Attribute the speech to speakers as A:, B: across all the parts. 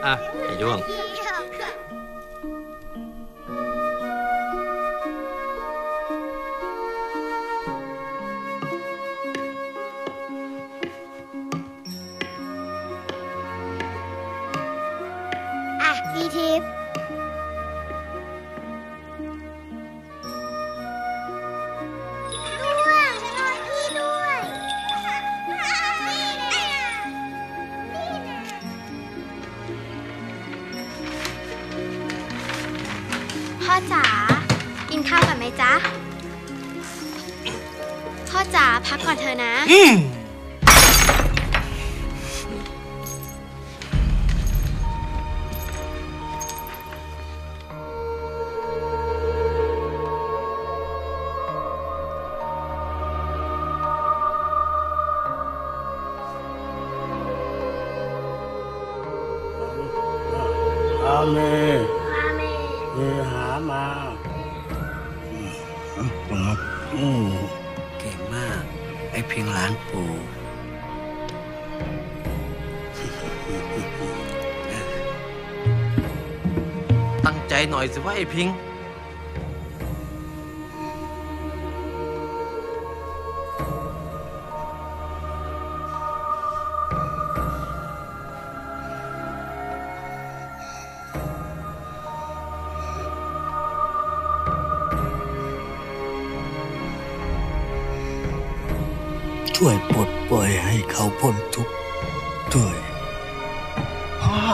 A: อ่ะไอ้ด้วง
B: พี่ทิพย์พ่อจ๋ากินข้าวก่อนไหมจ๊ะพ่อจ๋าพักก่อนเถอะนะ
C: อาเมเยหามา
D: เก่งมากไอ้เพียงหลานปู่
A: ตั้งใจหน่อยสิว่าไอ้พิง
D: ช่วยปลดปล่อยให้เขาพ้นทุกข์ด้วยพ่อ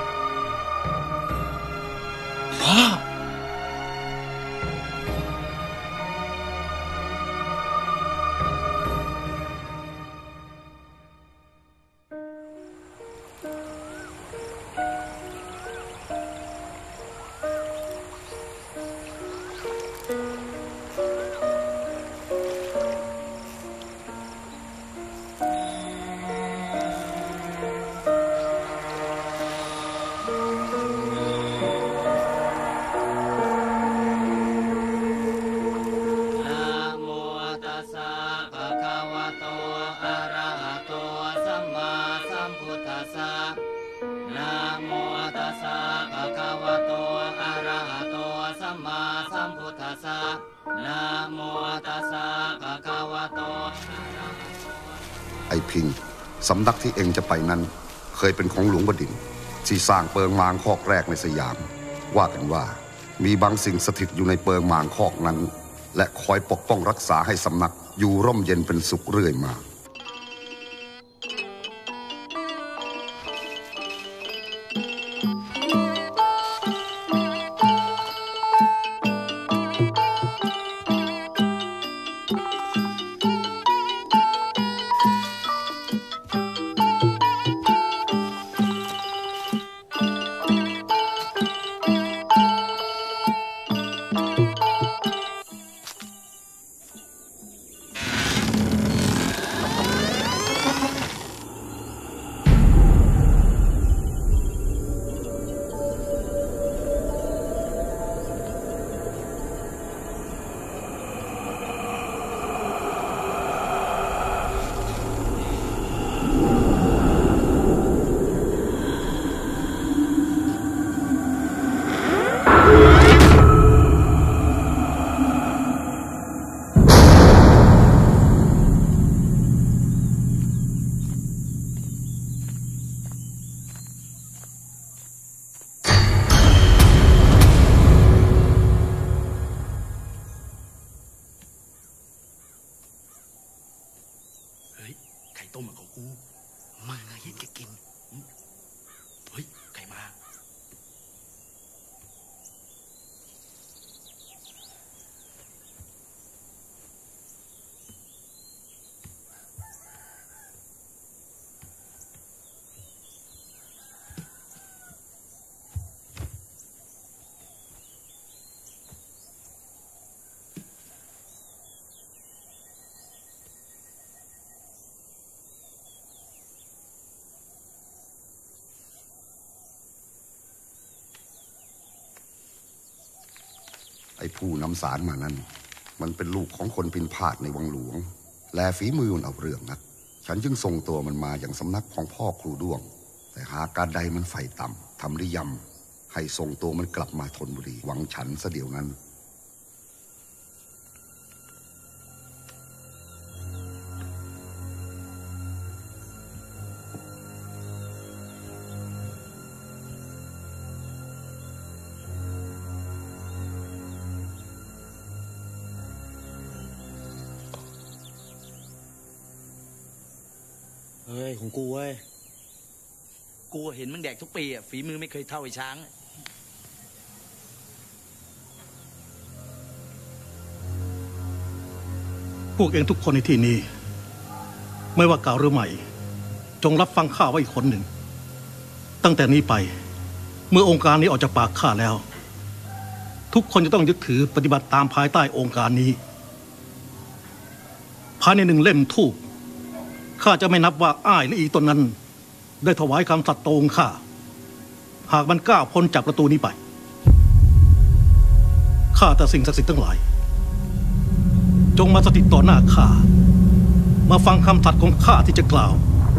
E: ไอ้พิงสำนักที่เองจะไปนั้นเคยเป็นของหลวงบดินทร์ที่สร้างเปิงมางคอกแรกในสยามว่ากันว่ามีบางสิ่งสถิตอยู่ในเปิงมางคอกนั้นและคอยปกป้องรักษาให้สำนักอยู่ร่มเย็นเป็นสุขเรื่อยมา
D: ต้มของกูมาเห็นแกกินเฮ้ยใครมา
E: ไอ้ผู้นำสารมานั้นมันเป็นลูกของคนพินพาทในวังหลวงและฝีมือมันเอาเรื่องนักฉันจึงส่งตัวมันมาอย่างสำนักของพ่อครูด้วงแต่หากการใดมันไฟต่ำทำได้ยำให้ส่งตัวมันกลับมาธนบุรีหวังฉันซะเดี๋ยวนั้น
F: เฮ้ยของกูเว้ยกูเห็นมึงแดกทุกปีอ่ะฝีมือไม่เคยเท่าไอ้ช้าง
G: พวกเองทุกคนในที่นี้ไม่ว่าเก่าหรือใหม่จงรับฟังข้าไว้อีกคนหนึ่งตั้งแต่นี้ไปเมื่อองค์การนี้ออกจากปากข้าแล้วทุกคนจะต้องยึดถือปฏิบัติตามภายใต้องค์การนี้ภายใน1 เล่มธูปข้าจะไม่นับว่าอ้ายหรืออีตนนั้นได้ถวายคำสัตย์ต่อองค์ข้าหากมันก้าวพ้นจากประตูนี้ไปข้าแต่สิ่งศักดิ์สิทธิ์ทั้งหลายจงมาสถิตต่อหน้าข้ามาฟังคำสัตย์ของข้าที่จะกล่าว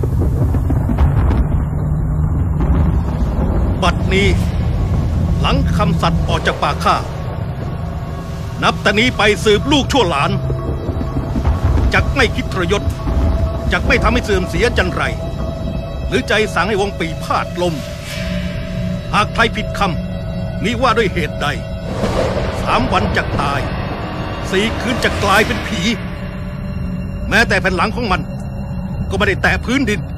G: บัดนี้หลังคำสัตย์ออกจากปากข้านับแต่นี้ไปสืบลูกชั่วหลานจักไม่คิดทรยศจักไม่ทำให้เสื่อมเสียจันไรหรือใจสั่งให้วงปีพาดลมหากใครผิดคำมิว่าด้วยเหตุใด3 วันจักตาย4 คืนจะกลายเป็นผีแม้แต่แผ่นหลังของมันก็ไม่ได้แตะพื้นดิน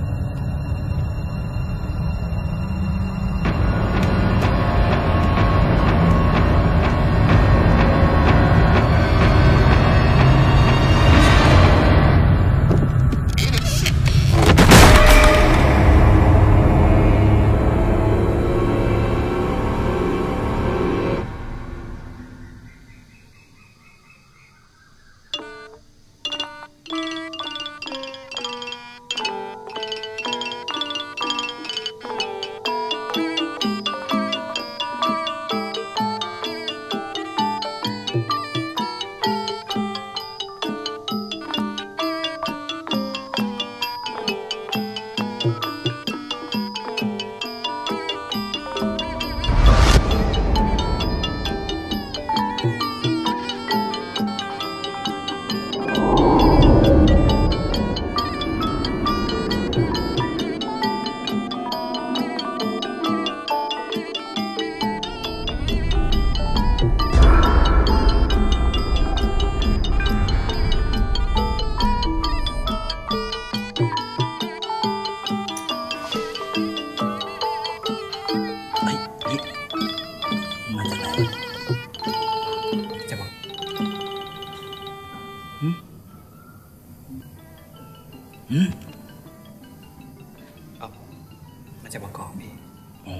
F: มาจากบางกอกพี่อ๋อ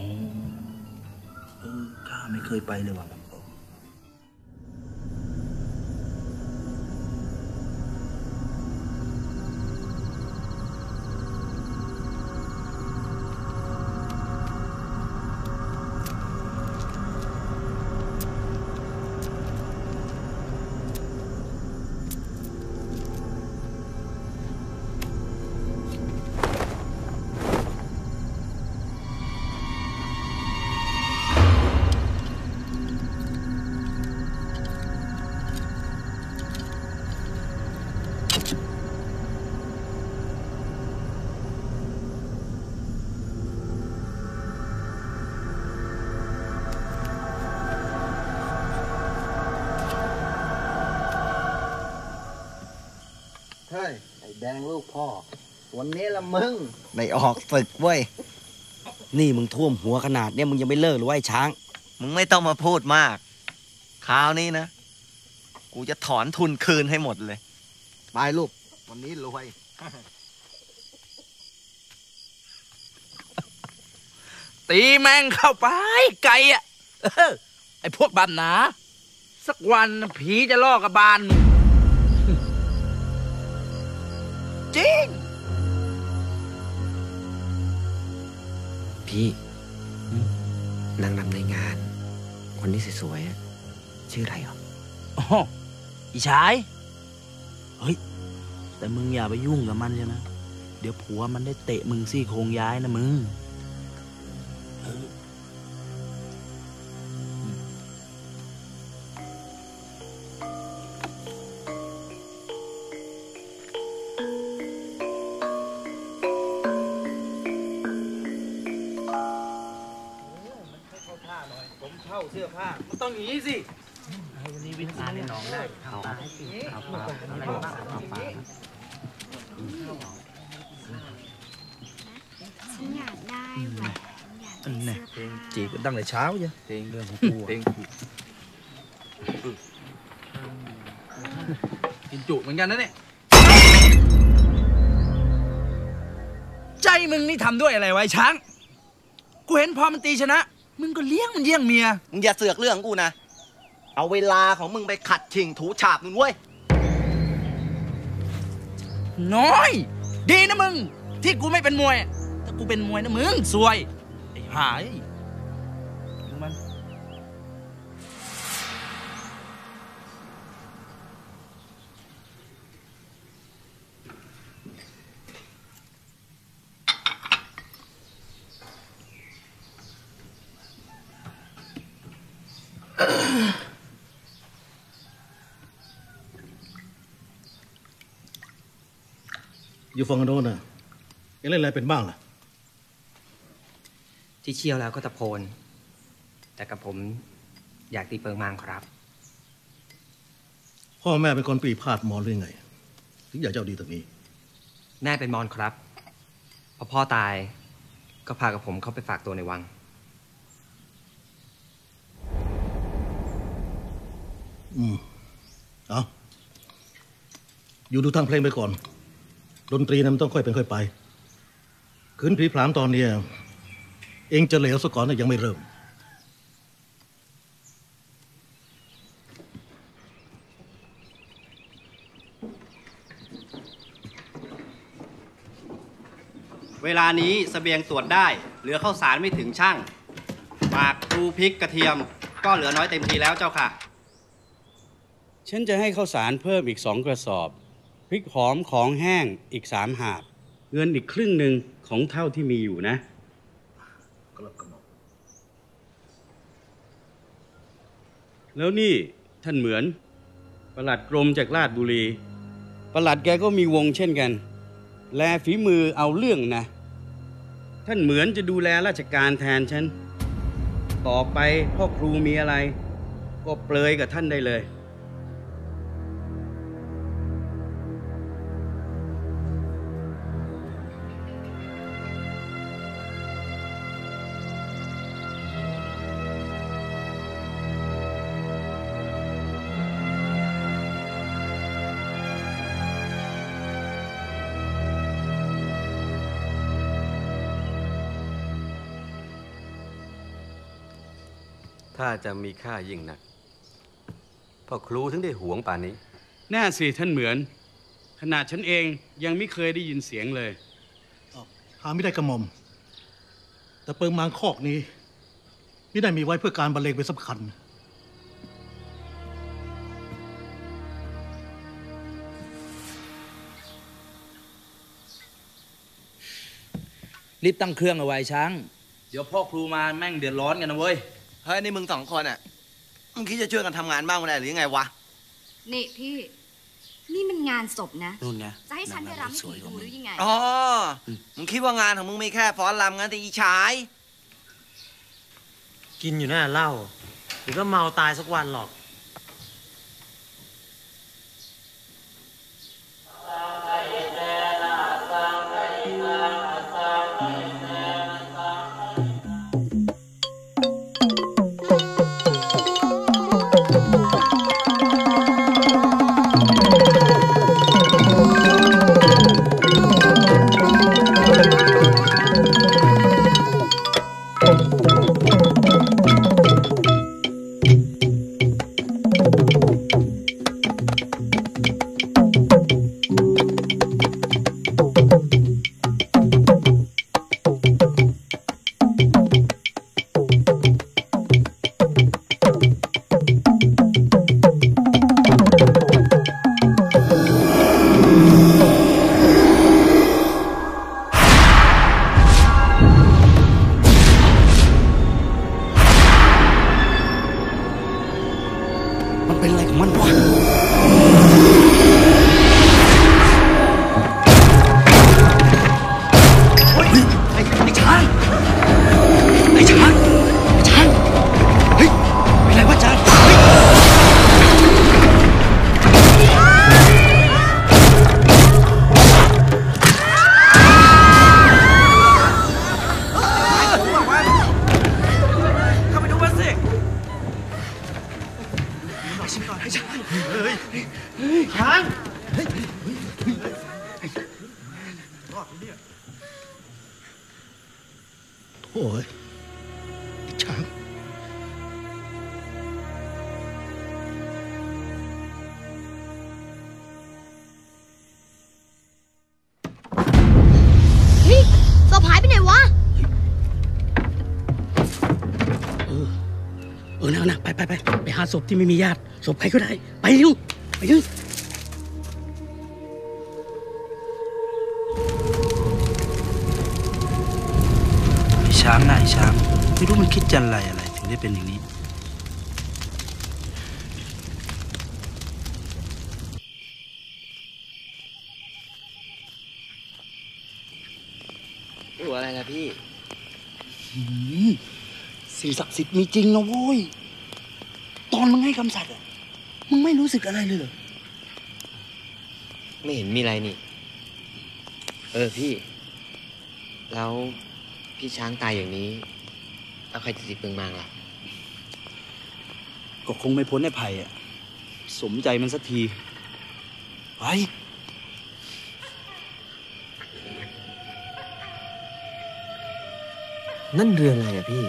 F: ข้าไม่เคยไปเลยว่ะ
H: เฮ้ยไอ้แดงลูกพ่อวันนี้ละมึงไม่ออกศึกเว้ยนี่มึงท่วมหัวขนาดเนี้ยมึงยังไม่เลิกหรือว่าไอ้ช้างมึงไม่ต้องมาพูดมากคราวนี้นะกูจะถอนทุนคืนให้หมดเลยไปลูกวันนี้รวย
F: ตีแม่งเข้าไปไกลอ่ะไอ้พวกบ้านหนาสักวันผีจะล่อกับบานจริง
H: พี่นางรำในงานคนนี้สวยๆชื่ออะไรหรอ
F: อ๋ออีชายเฮ้ยแต่มึงอย่าไปยุ่งกับมันใช่ไหมเดี๋ยวผัวมันได้เตะมึงซี่โครงย้ายนะมึงเช่าเสื้อผ้ามันต้องอย่างนี้สิ
H: วันนี้วิชาในน้องได้เอาให้สิเอาปลาอะไรบ้างเอาปลา
B: ฉันอยากได้แหวนอยากได้เสื้อผ้า
F: จีบกันตั้งแต่เช้าจ้ะเพลงเรื่องของกูเพลงกินจุเหมือนกันนะเนี่ยใจมึงนี่ทำด้วยอะไรไว้ช้างกูเห็นพอมันตีชนะมึงก็เลี้ยงมันเยี่ยงเมีย
H: มึงอย่าเสือกเรื่องกูนะเอาเวลาของมึงไปขัดชิงถูฉาบมึงเว้ย
F: น้อยดีนะมึงที่กูไม่เป็นมวยถ้ากูเป็นมวยนะมึงซวยไอ้ห่าดูมัน
G: อยู่ฝั่งโน้นน่ะเอ็งเล่นอะไรเป็นบ้างล่ะ
I: ที่เชี่ยวแล้วก็ตะโพนแต่กับผมอยากตีเปิงมางครับ
G: พ่อแม่เป็นคนปีพาดมอญหรือไงถึงอยากจะเอาดีตรงนี้
I: แม่เป็นมอญครับพอพ่อตายก็พากับผมเข้าไปฝากตัวในวัง
G: เอาอยู่ดูทางเพลงไปก่อนดนตรีนั้นมันต้องค่อยเป็นค่อยไปขืนผีผลามตอนเนี้ยเองจะเหลวซะก่อนนะยังไม่เริ่ม
J: เวลานี้เสบียงตรวจได้เหลือข้าวสารไม่ถึงช่างหมากพลูพริกกระเทียมก็เหลือน้อยเต็มทีแล้วเจ้าค่ะ
C: ฉันจะให้ข้าวสารเพิ่มอีก2 กระสอบพริกหอมของแห้งอีก3 หาบเงินอีกครึ่งหนึ่งของเท่าที่มีอยู่นะแล้วนี่ท่านเหมือนปลัดกรมจากราชบุรีปลัดแกก็มีวงเช่นกันแลฝีมือเอาเรื่องนะท่านเหมือนจะดูแลราชการแทนฉันต่อไปพ่อครูมีอะไรก็เปรยกับท่านได้เลย
A: ถ้าจะมีค่ายิ่งนักพ่อครูถึงได้หวงป่านนี้
C: แน่สิท่านเหมือนขนาดฉันเองยังไม่เคยได้ยินเสียงเลย
G: หาไม่ได้กระหม่อมแต่เปิงมางคอกนี้ไม่ได้มีไว้เพื่อการบรรเลงเป็นสำคัญ
F: รีบตั้งเครื่องเอาไว้ช้างเดี๋ยวพ่อครูมาแม่งเดือดร้อนกันนะเว้ย
H: เฮ้ยนี่มึง2 คนอ่ะมึงคิดจะช่วยกันทำงานบ้างไม่ได้หรือยังไงวะ
B: นี่พี่นี่มันงานศพนะ
D: นู่นไง
B: จะให้ฉันไปรำให้ผีดูหรือยังไง
H: อ๋อมึงคิดว่างานของมึงมีแค่ฟ้อนรำงั้นแต่อีชาย
D: กินอยู่น่าเหล้าเดี๋ยวก็เมาตายสักวันหรอก
F: นะไปหาศพที่ไม่มีญาติศพใครก็ได้ไปเร็วไปเลยไอ้ช้างนะไอ้ช้างไม่รู้มันคิดจันไรอะไรถึงได้เป็นอย่างนี้
H: ตัวอะไรนะพี่
F: สิ่งศักดิ์สิทธิ์มีจริงนะโว้ยตอนมึงให้คำสัตย์อะมึงไม่รู้สึกอะไรเลยเหรอ
H: ไม่เห็นมีอะไรนี่ พี่ แล้วพี่ช้างตายอย่างนี้แล้วใครจะติดเปลืองมางล่ะ
F: ก็คงไม่พ้นไอ้ไผ่อะสมใจมันสักทีไป
H: นั่นเรืออะไรอะพี่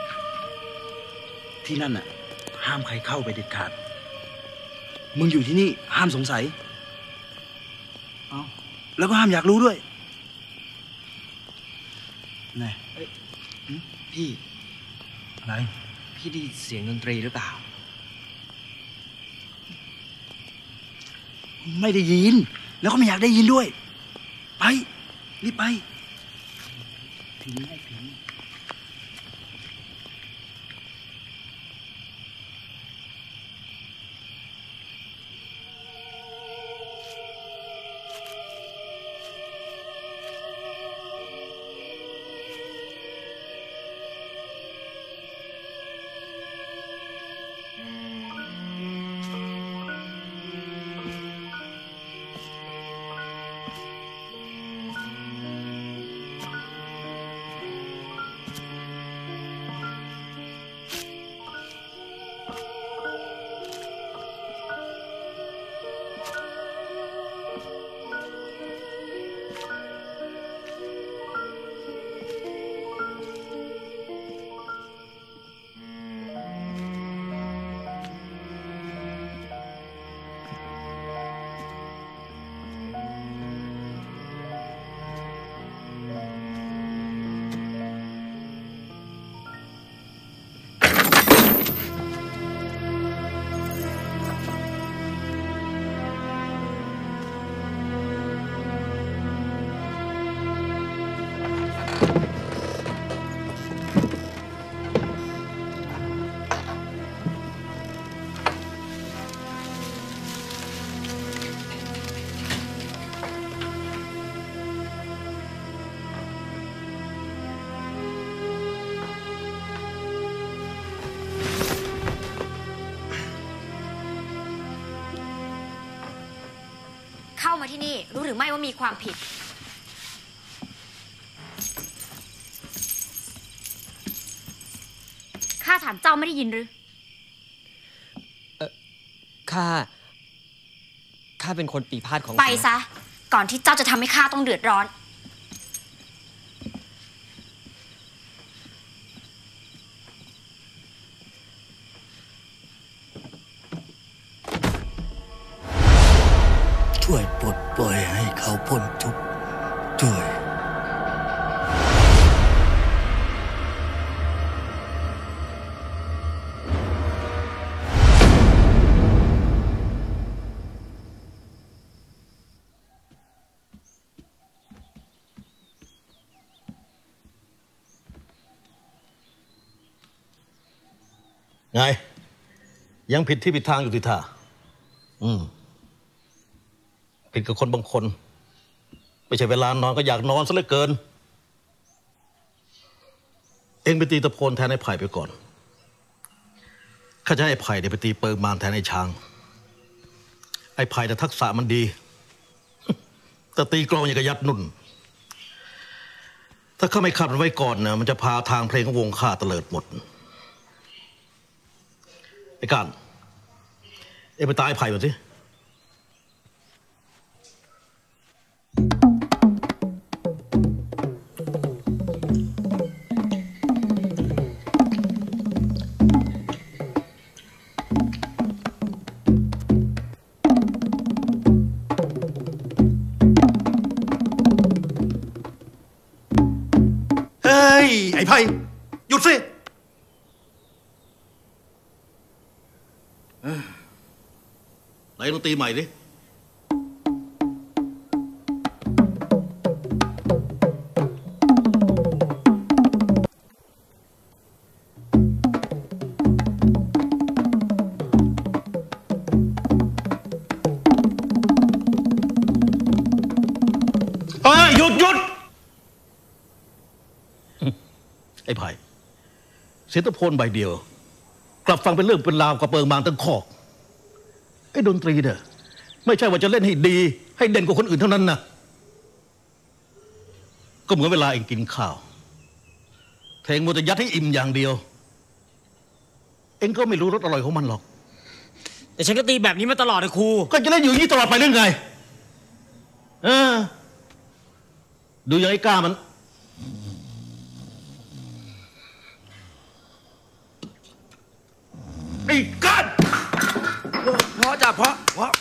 F: ที่นั่นน่ะห้ามใครเข้าไปเด็ดขาดมึงอยู่ที่นี่ห้ามสงสัยเอาแล้วก็ห้ามอยากรู้ด้วยไง
H: พี่
F: อะไร
H: พี่ได้เสียงดนตรีหรือเปล่า
F: ไม่ได้ยินแล้วก็ไม่อยากได้ยินด้วยไปรีบไปถึงไอ้ถึง
B: เข้ามาที่นี่รู้หรือไม่ว่ามีความผิดข้าถามเจ้าไม่ได้ยินหรือ
I: ข้าเป็นคนปีพาทของ
B: ไปซะก่อนที่เจ้าจะทำให้ข้าต้องเดือดร้อน
D: ช่วยปลดปล่อยให้เขาพ้นทุกข์ด้วย
G: ไง ยังผิดที่ผิดทางอยู่ที่ท่าผิดกับคนบางคน ไม่ใช่เวลานอนก็อยากนอนซะเหลือเกิน เองไปตีตะโพนแทนไอ้ไผ่ไปก่อนข้าจะให้ไอ้ไผ่เดี๋ยวไปตีเปิงมารแทนไอ้ช้างไอ้ไผ่แต่ทักษะมันดี แต่ตีกลองอย่างกับยัดนุ่น ถ้าข้าไม่ขัดมันไว้ก่อนนะมันจะพาทางเพลงของวงข้าเตลิดหมดไอ้การเอ็งไปตายไผ่ก่อนสิเฮ้ยไอ้ไผ่หยุดสิดนตรีใหม่ดิหยุดไอ้ไผ่เสียตะโพนใบเดียวกลับฟังเป็นเรื่องเป็นราวกับเปิงบางตั้งคอกไอ้ดนตรีเนี่ยไม่ใช่ว่าจะเล่นให้ดีให้เด่นกว่าคนอื่นเท่านั้นนะก็เหมือนเวลาเองกินข้าวเพลงมัวแต่ยัดให้อิ่มอย่างเดียวเองก็ไม่รู้รสอร่อยของมันหรอก
H: แต่ฉันก็ตีแบบนี้มาตลอดเลยครู
G: ก็จะเล่นอยู่อย่างนี้ตลอดไปเรื่องไงดูอย่างไอ้ก้ามันไอ้ก้า
H: เพราะจ้ะเพราะ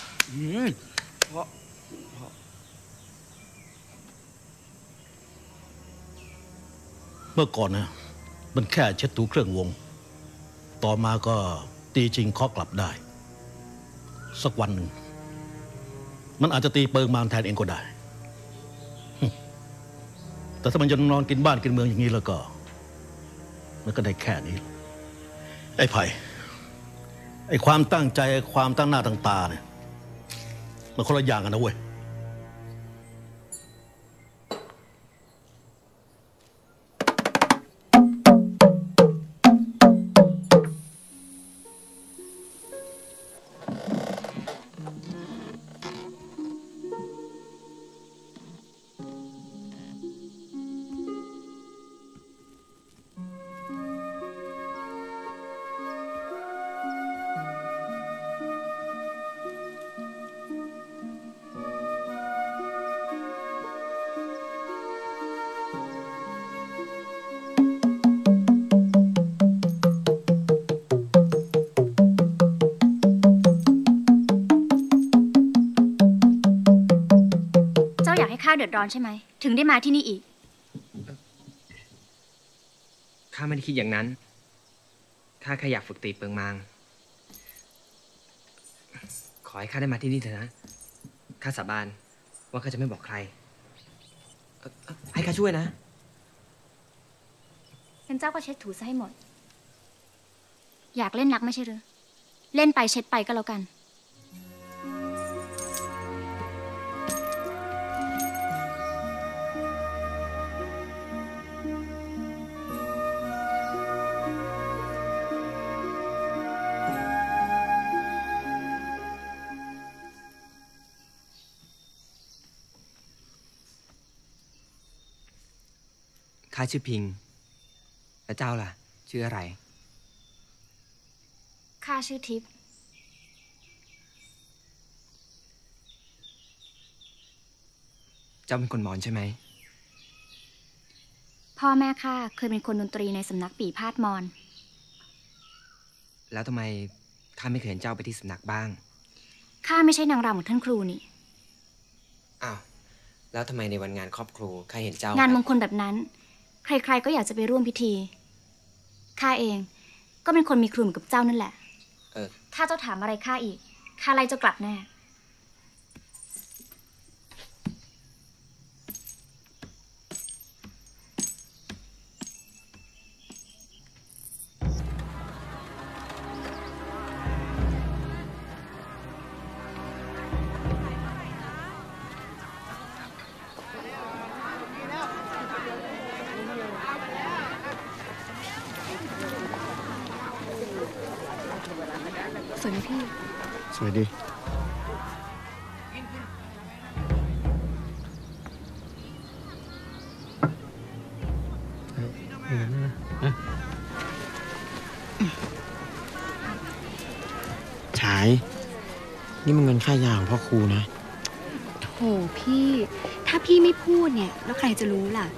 G: เมื่อก่อนนะมันแค่เช็ดถูเครื่องวงต่อมาก็ตีจริงเคาะกลับได้สักวันหนึ่งมันอาจจะตีเปิงมางแทนเองก็ได้แต่ถ้ามันจะนอนกินบ้านกินเมืองอย่างนี้แล้วก็มันก็ได้แค่นี้ไอ้ไผ่ไอ้ความตั้งใจไอ้ความตั้งหน้าตั้งตาเนี่ยมันคนละอย่างกันนะเว้ย
B: ข้าเดือดร้อนใช่ไหมถึงได้มาที่นี่อีก
I: ข้าไม่ได้คิดอย่างนั้นข้าแค่อยากฝึกตีเปิงมางขอให้ข้าได้มาที่นี่เถอะนะข้าสาบานว่าข้าจะไม่บอกใครให้ข้าช่วยนะ
B: งั้นเจ้าก็เช็ดถูซะให้หมดอยากเล่นนักไม่ใช่หรือเล่นไปเช็ดไปก็แล้วกัน
I: ข้าชื่อพิงแล้วเจ้าล่ะชื่ออะไร
B: ข้าชื่อทิพย์
I: เจ้าเป็นคนมอญใช่ไหม
B: พ่อแม่ข้าเคยเป็นคนดนตรีในสำนักปี่พาดมอญ
I: แล้วทำไมข้าไม่เคยเห็นเจ้าไปที่สำนักบ้าง
B: ข้าไม่ใช่นางรำของท่านครูนี่
I: อ้าวแล้วทำไมในวันงานครอบครูข้าเห็นเจ้าง
B: านมงคลแบบนั้นใครๆก็อยากจะไปร่วมพิธีข้าเองก็เป็นคนมีครูเหมือนกับเจ้านั่นแหละถ้าเจ้าถามอะไรข้าอีกข้าไล่เจ้ากลับแน่สวยไหมพี่
G: สวยดี
H: ฉายนี่มันเงินค่ายาของพ่อครูนะ
K: โถพี่ถ้าพี่ไม่พูดเนี่ยแล้วใครจะรู้ล่ะ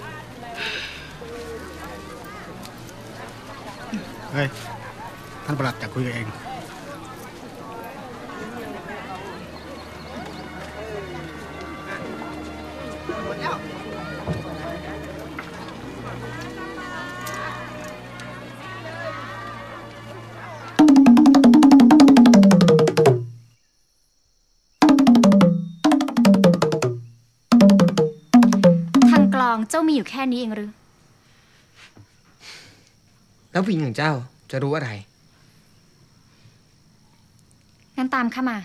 L: เฮ้ยท่านปลัดจะคุยกับเอง
B: จ้ามีอยู่แค่นี้เองหรือ
I: แล้วผู้หญิงอย่างเจ้าจะรู้อะไร
B: งั้นตามข้ามา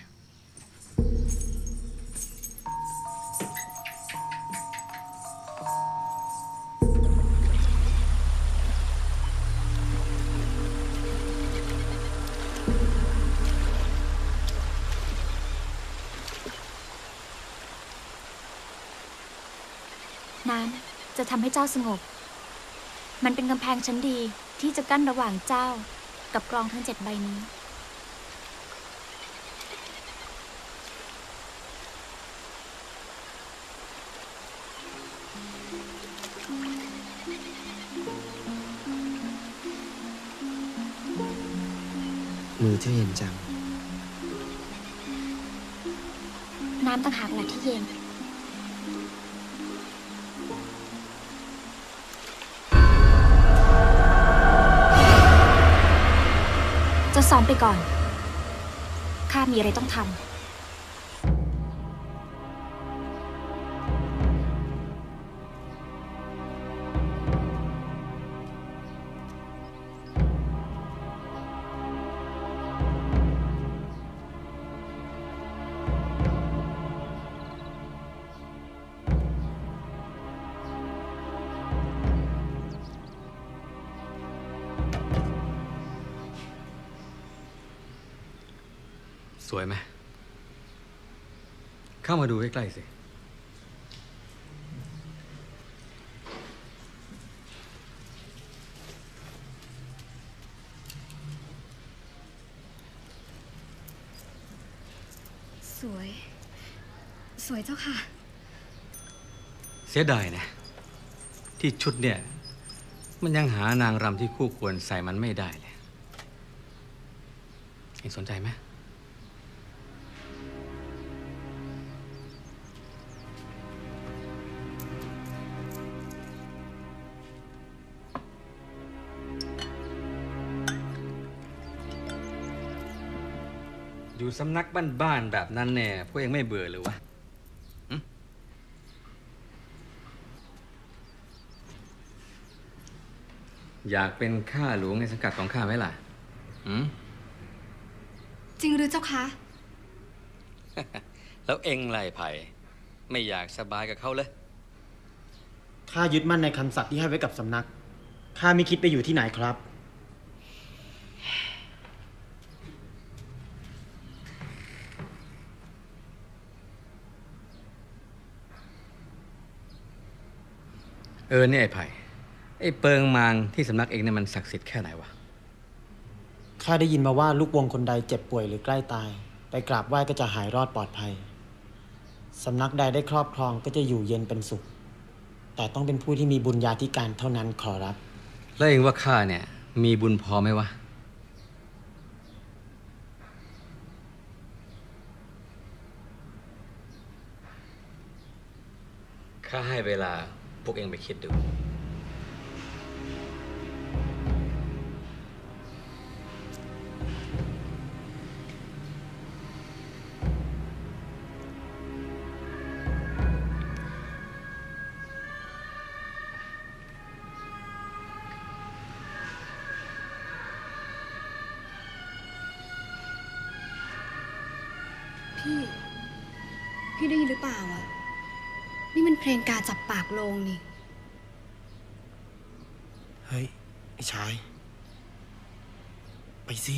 B: น้ำจะทำให้เจ้าสงบมันเป็นกำแพงชั้นดีที่จะกั้นระหว่างเจ้ากับกลองทั้ง7 ใบนี้
I: มือเจ้าเย็นจัง
B: น้ำต่างหากแหละที่เย็นจะซ้อมไปก่อนข้ามีอะไรต้องทำ
A: สวยไหมเข้ามาดูใกล้ๆสิ
K: สวยเจ้าค่ะ
A: เสียดายนะที่ชุดเนี่ยมันยังหานางรำที่คู่ควรใส่มันไม่ได้เลยเองสนใจไหมอยู่สำนักบ้านๆแบบนั้นเนี่ยพวกเองไม่เบื่อหรือวะอยากเป็นข้าหลวงในสังกัดของข้าไหมล่ะ
K: จริงหรือเจ้าคะ
A: แล้วเองไล่ไผ่ไม่อยากสบายกับเขาเลย
M: ข้ายึดมั่นในคำสัตย์ที่ให้ไว้กับสำนักข้าไม่คิดไปอยู่ที่ไหนครับ
A: เนี่ยไอ้ไผ่ไอ้เปิงมางที่สำนักเองเนี่ยมันศักดิ์สิทธิ์แค่ไหนวะ
M: ข้าได้ยินมาว่าลูกวงคนใดเจ็บป่วยหรือใกล้ตายไปกราบไหว้ก็จะหายรอดปลอดภัยสำนักใดได้ครอบครองก็จะอยู่เย็นเป็นสุขแต่ต้องเป็นผู้ที่มีบุญญาธิการเท่านั้นขอรับ
A: แล้วเองว่าข้าเนี่ยมีบุญพอไหมวะข้าให้เวลาพวกเองไปคิดดู
K: พี่ได้ยินหรือเปล่าอ่ะนี่มันเพลงการจับปากโลงนี่
M: เฮ้ยไอ้ชายไปสิ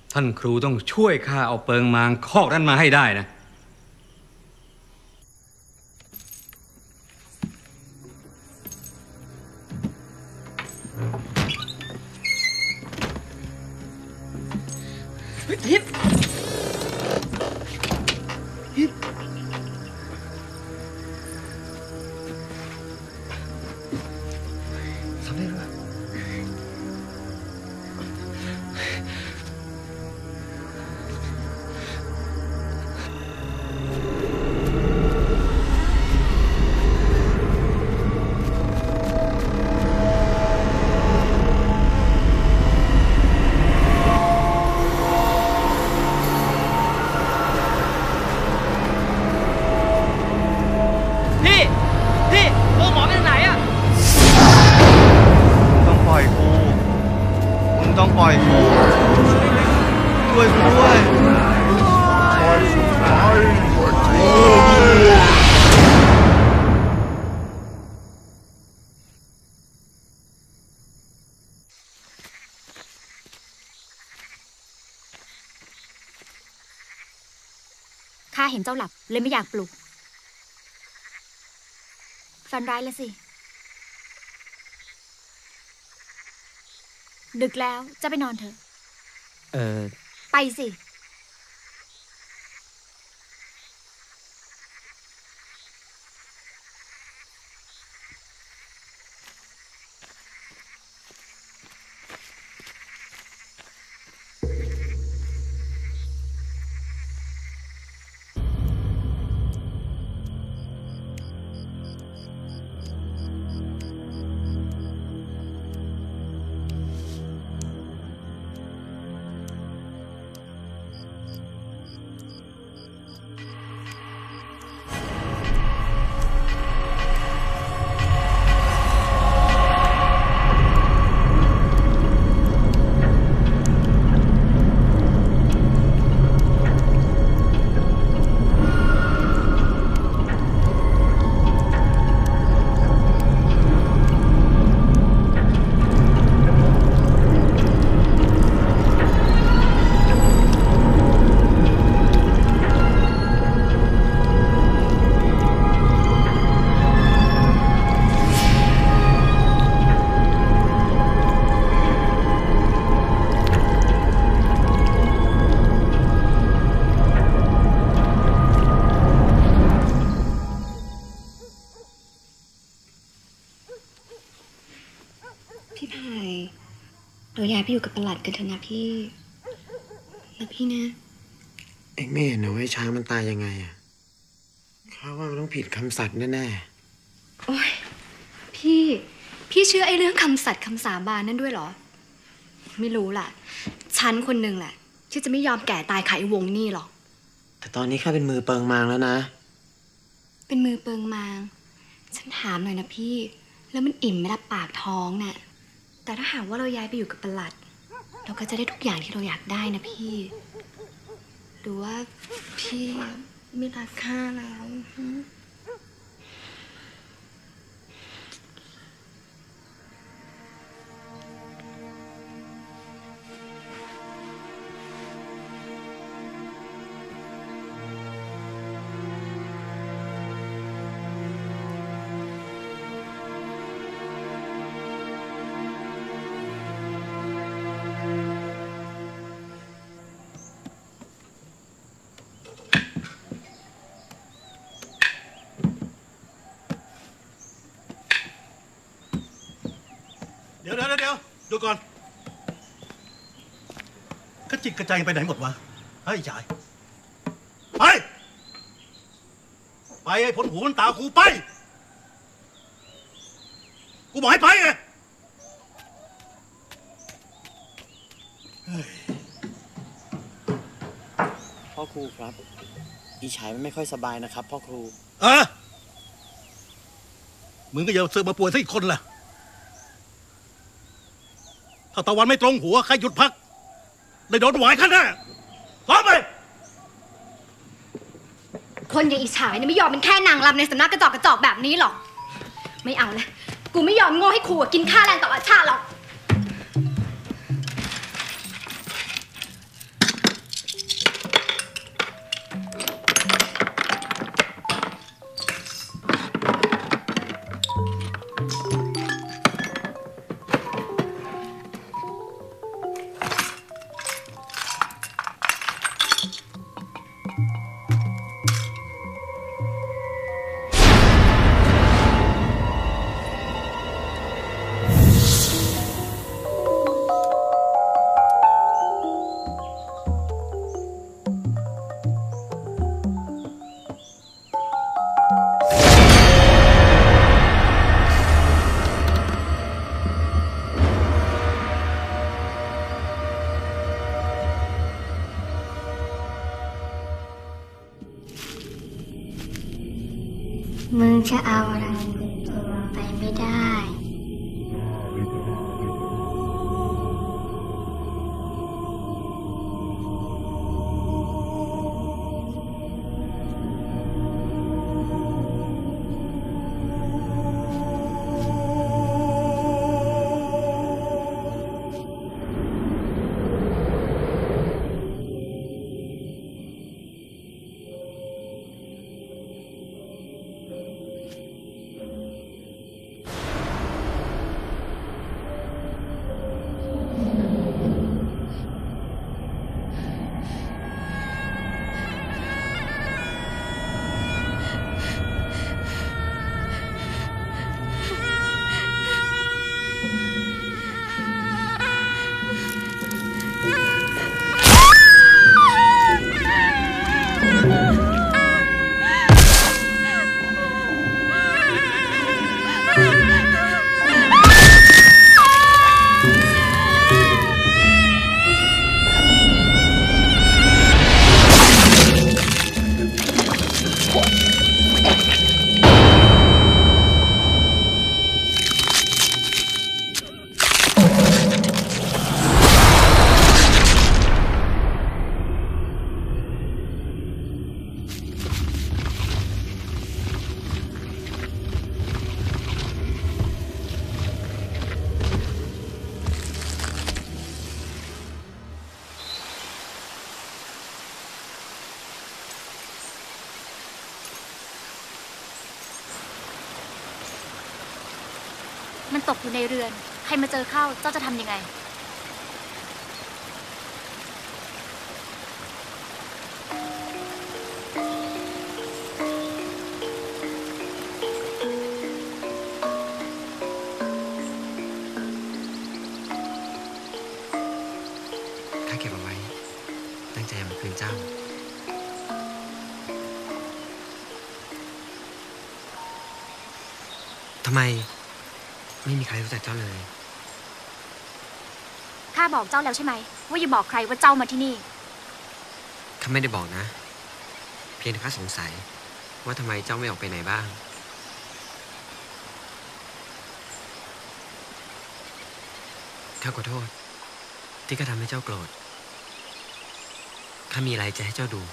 A: ท่านครูต้องช่วยข้าเอาเปิงมางคอกนั้นมาให้ได้นะ
I: ฮิปทำได้หรอ
B: ข้าเห็นเจ้าหลับเลยไม่อยากปลุกฝันร้ายแล้วสิดึกแล้วจะไปนอนเถอะไปสิเราย้ายไปอยู่กับประหลัดกันเถอะนะพี่นะพี่นะ
M: เอ็งไม่เห็นเหรอว่าช้างมันตายยังไงอ่ะข้าว่ามันต้องผิดคำสัตย์แน่
K: ๆโอ๊ยพี่เชื่อไอ้เรื่องคำสัตย์คำสาบานนั่นด้วยเหรอไม่รู้ล่ะฉันคนหนึ่งแหละที่จะไม่ยอมแก่ตายขายไอ้วงนี่หรอก
M: แต่ตอนนี้ข้าเป็นมือเปิงมางแล้วนะ
K: เป็นมือเปิงมางฉันถามหน่อยนะพี่แล้วมันอิ่มไหมล่ะปากท้องน่ะแต่ถ้าหากว่าเราย้ายไปอยู่กับประหลัดเราก็จะได้ทุกอย่างที่เราอยากได้นะพี่หรือว่าพี่ไม่รักข้าแล้ว
G: เดี๋ยวดูก่อนกระจิกกระจายไปไหนหมดวะไอ้ชายไปให้พ้นหูพ้นตากูไปกูบอกให้ไปไง
M: พ่อครูครับอีฉายมันไม่ค่อยสบายนะครับพ่อครู
G: มึงก็อย่าเสือกมาป่วยซะอีกคนล่ะถ้าตะวันไม่ตรงหัวใครหยุดพักได้โดนหวายขั้นแน่พร้อมไป
K: คนอย่างอีฉายเนี่ยไม่ยอมเป็นแค่นางรำในสำนักกระจอกแบบนี้หรอกไม่เอาเลยกูไม่ยอมโง่ให้ครูกินค่าแรงต่ออาชาหรอก
N: มึงจะเอาอะไรไปไม่ได้
B: มันตกอยู่ในเรือน ใครมาเจอเข้าเจ้าจะทำยังไง
I: ข้าเก็บเอาไว้ตั้งใจมาคืนเจ้าทำไมไม่มีใครรู้จักเจ้าเลย
B: ข้าบอกเจ้าแล้วใช่ไหมว่าอย่าบอกใครว่าเจ้ามาที่นี่
I: ข้าไม่ได้บอกนะเพียงแต่ข้าสงสัยว่าทำไมเจ้าไม่ออกไปไหนบ้างข้าขอโทษที่ข้าทำให้เจ้าโกรธข้ามีอะไรจะให้เจ้าดู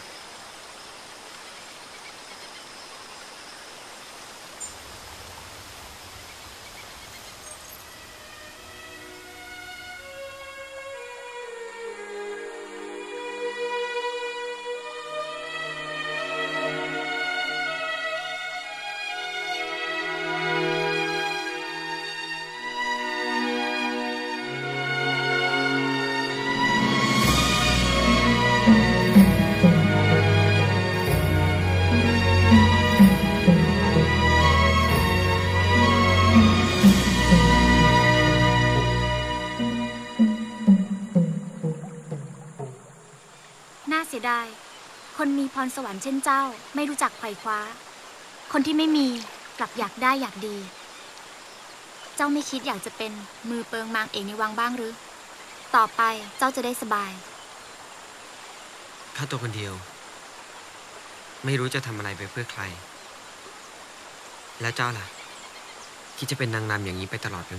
B: เสียดายคนมีพรสวรรค์เช่นเจ้าไม่รู้จักไขว่คว้าคนที่ไม่มีกลับอยากได้อยากดีเจ้าไม่คิดอยากจะเป็นมือเปิงมางเองในวังบ้างหรือต่อไปเจ้าจะได้สบาย
I: ข้าตัวคนเดียวไม่รู้จะทำอะไรไปเพื่อใครแล้วเจ้าล่ะคิดจะเป็นนางรำอย่างนี้ไปตลอดหรือ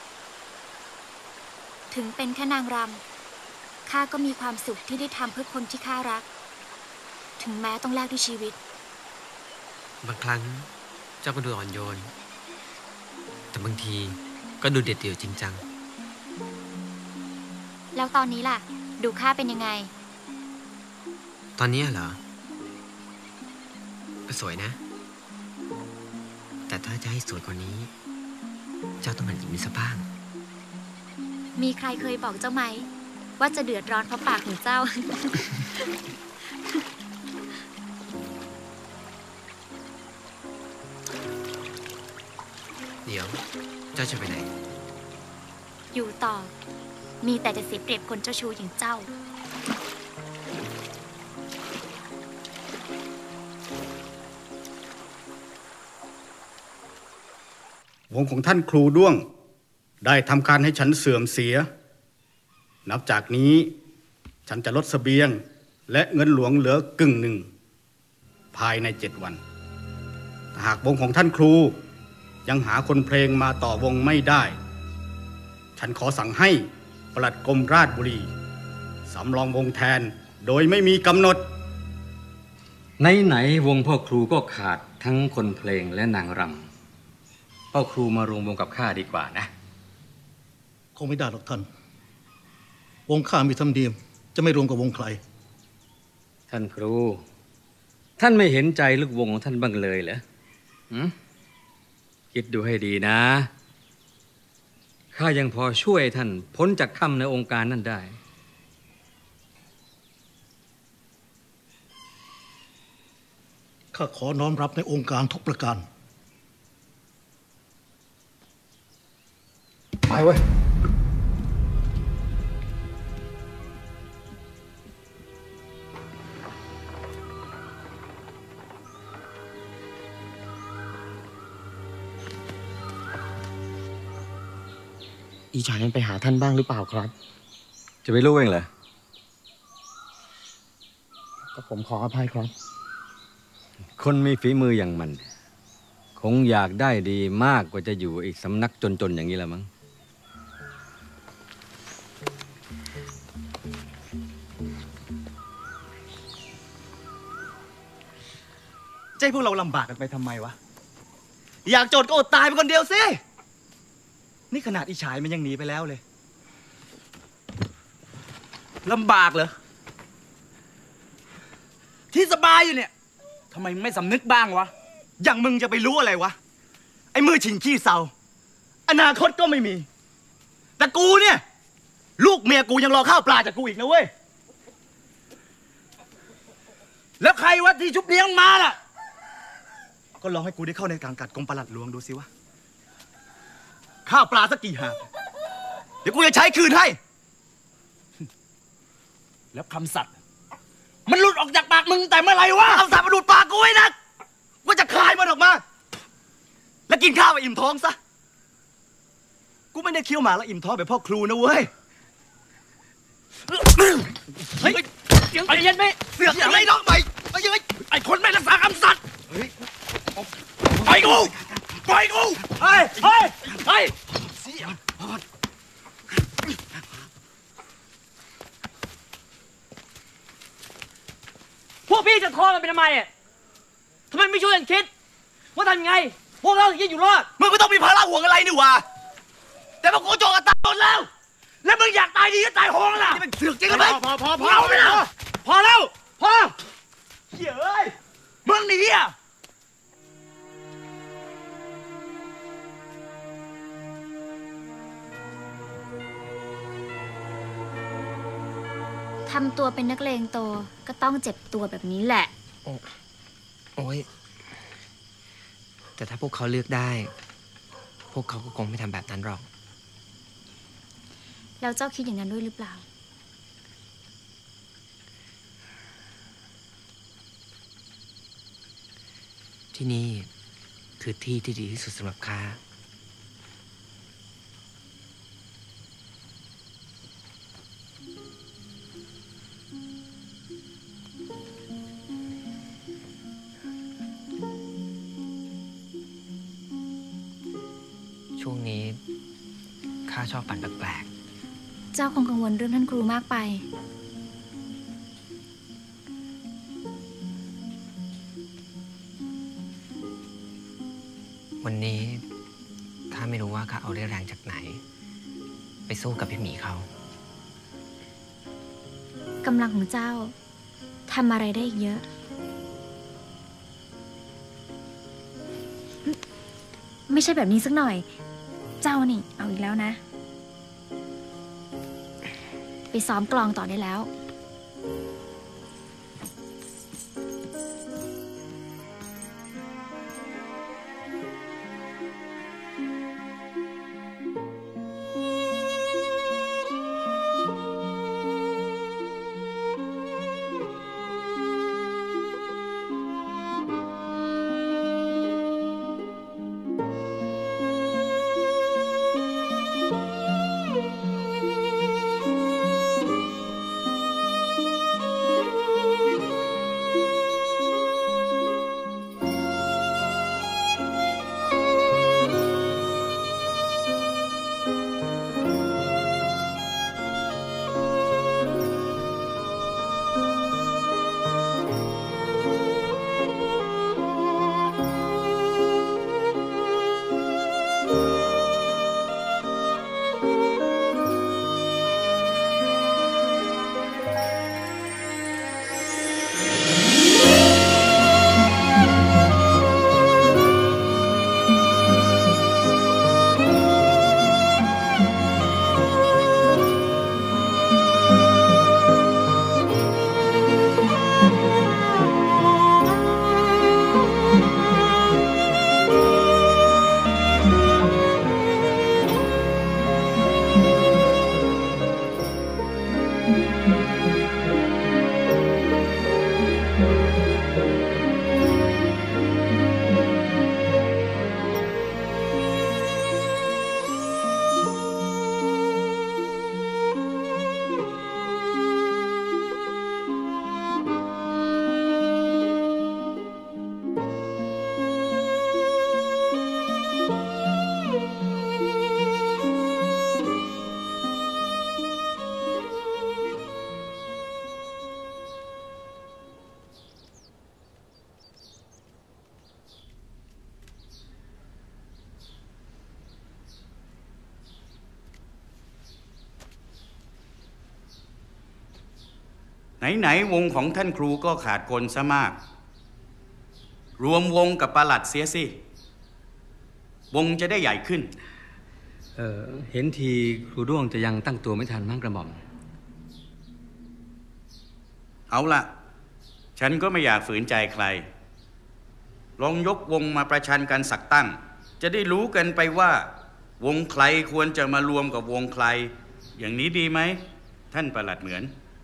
B: ถึงเป็นแค่นางรำข้าก็มีความสุขที่ได้ทำเพื่อคนที่ข้ารักถึงแม้ต้องแลกด้วยชีวิต
I: บางครั้งเจ้าก็ดูอ่อนโยนแต่บางทีก็ดูเด็ดเดี่ยวจริงจัง
B: แล้วตอนนี้ล่ะดูข้าเป็นยังไง
I: ตอนนี้เหรอก็สวยนะแต่ถ้าจะให้สวยกว่านี้เจ้าต้องหัดยิ้มสักบ้าง
B: มีใครเคยบอกเจ้าไหมว่าจะเดือดร้อนเพราะปากของเจ้า
I: เดี๋ยวเจ้าจะไปไหน
B: อยู่ต่อมีแต่จะเสียเปรียบคนเจ้าชู้อย่างเจ้า
L: วงของท่านครูด้วงได้ทำการให้ฉันเสื่อมเสียนับจากนี้ฉันจะลดเสบียงและเงินหลวงเหลือกึ่งหนึ่งภายใน7 วันหากวงของท่านครูยังหาคนเพลงมาต่อวงไม่ได้ฉันขอสั่งให้ปลัดกรมราชบุรีสำรองวงแทนโดยไม่มีกำหนด
A: ไหนวงพ่อครูก็ขาดทั้งคนเพลงและนางรำพ่อครูมารวมวงกับข้าดีกว่านะ
G: คงไม่ได้หรอกท่านวงข้ามีธรรมเนียมจะไม่รวมกับวงใคร
A: ท่านครูท่านไม่เห็นใจลูกวงของท่านบ้างเลยเหรอคิดดูให้ดีนะข้ายังพอช่วยท่านพ้นจากถ้ำในองค์การนั่นได้
G: ข้าขอน้อมรับในองค์การทุกประการไปเว้ย
M: อีฉายไปหาท่านบ้างหรือเปล่าครับ
A: จะไปรู้เองเหรอ
M: ก็ผมขออภัยครับ
A: คนมีฝีมืออย่างมันคงอยากได้ดีมากกว่าจะอยู่อีกสำนักจนๆอย่างนี้ละมั้ง
H: ใจพวกเราลำบากกันไปทำไมวะอยากโจทย์ก็อดตายไปคนเดียวสินี่ขนาดอีฉายมันยังหนีไปแล้วเลยลำบากเหรอที่สบายอยู่เนี่ยทำไมไม่สำนึกบ้างวะอย่างมึงจะไปรู้อะไรวะไอ้มือฉิงขี้เศร้าอนาคตก็ไม่มีแต่กูเนี่ยลูกเมียกูยังรอข้าวปลาจากกูอีกนะเว้ยแล้วใครวะที่ชุบเลี้ยงมาล่ะก็ลองให้กูได้เข้าในการกัดกรมปลัดหลวงดูสิวะข้าวปลาสักกี่หาบเดี๋ยวกูจะใช้คืนให้แล้วคำสัตย์มันหลุดออกจากปากมึงแต่เมื่อไหร่วะคำสัตย์มันหลุดปากกูไว้นะว่าจะคายมันออกมาแล้วกินข้าวไปอิ่มท้องซะกูไม่ได้เคี้ยวหมาแล้วอิ่มท้องแบบพ่อครูนะเว้ยเฮ้ยไอ้เย็นไหมเสือกอะไรน้องใหม่ไอ้คนไม่รักษาคำสัตย์ไปกูไปกูเฮ้ยเฮ้ยเฮ้ย
O: พวกพี่จะโทษมันไปทำไมอ่ะทำไมไม่ช่วยกันคิดว่าทำยังไงพวกเราถึงจะอยู่รอด
H: มึงไม่ต้องมีภาระห่วงอะไรนี่หว่าแต่พวกกูโจกันตายหมดแล้วแล้วมึงอยากตายดีก็ตายโหงล่ะนี่มันเสือกจริงไหมพอเอาไปแล้วพอแล้วพอเฮ้ยมึงหนีอ่ะ
B: ทำตัวเป็นนักเลงโตก็ต้องเจ็บตัวแบบนี้แหละ
I: โอ้ยแต่ถ้าพวกเขาเลือกได้พวกเขาก็คงไม่ทำแบบนั้นหรอก
B: แล้วเจ้าคิดอย่างนั้นด้วยหรือเปล่า
I: ที่นี่คือที่ที่ดีที่สุดสำหรับข้าช่วงนี้ข้าชอบฝันแปลก
B: ๆเจ้าคงกังวลเรื่องท่านครูมากไป
I: วันนี้ข้าไม่รู้ว่าข้าเอาเรี่ยวแรงจากไหนไปสู้กับพี่หมีเขา
B: กำลังของเจ้าทำอะไรได้อีกเยอะไม่ใช่แบบนี้สักหน่อยเจ้านี่เอาอีกแล้วนะไปซ้อมกลองต่อได้แล้ว
C: ไหนวงของท่านครูก็ขาดคนซะมาก รวมวงกับประหลัดเสียสิวงจะได้ใหญ่ขึ้น
A: เห็นทีครูด้วงจะยังตั้งตัวไม่ทันมั้งกระหม่อม
C: เอาล่ะ ฉันก็ไม่อยากฝืนใจใคร ลองยกวงมาประชันกันสักตั้ง จะได้รู้กันไปว่าวงใครควรจะมารวมกับวงใคร อย่างนี้ดีไหมท่านประหลัดเหมือน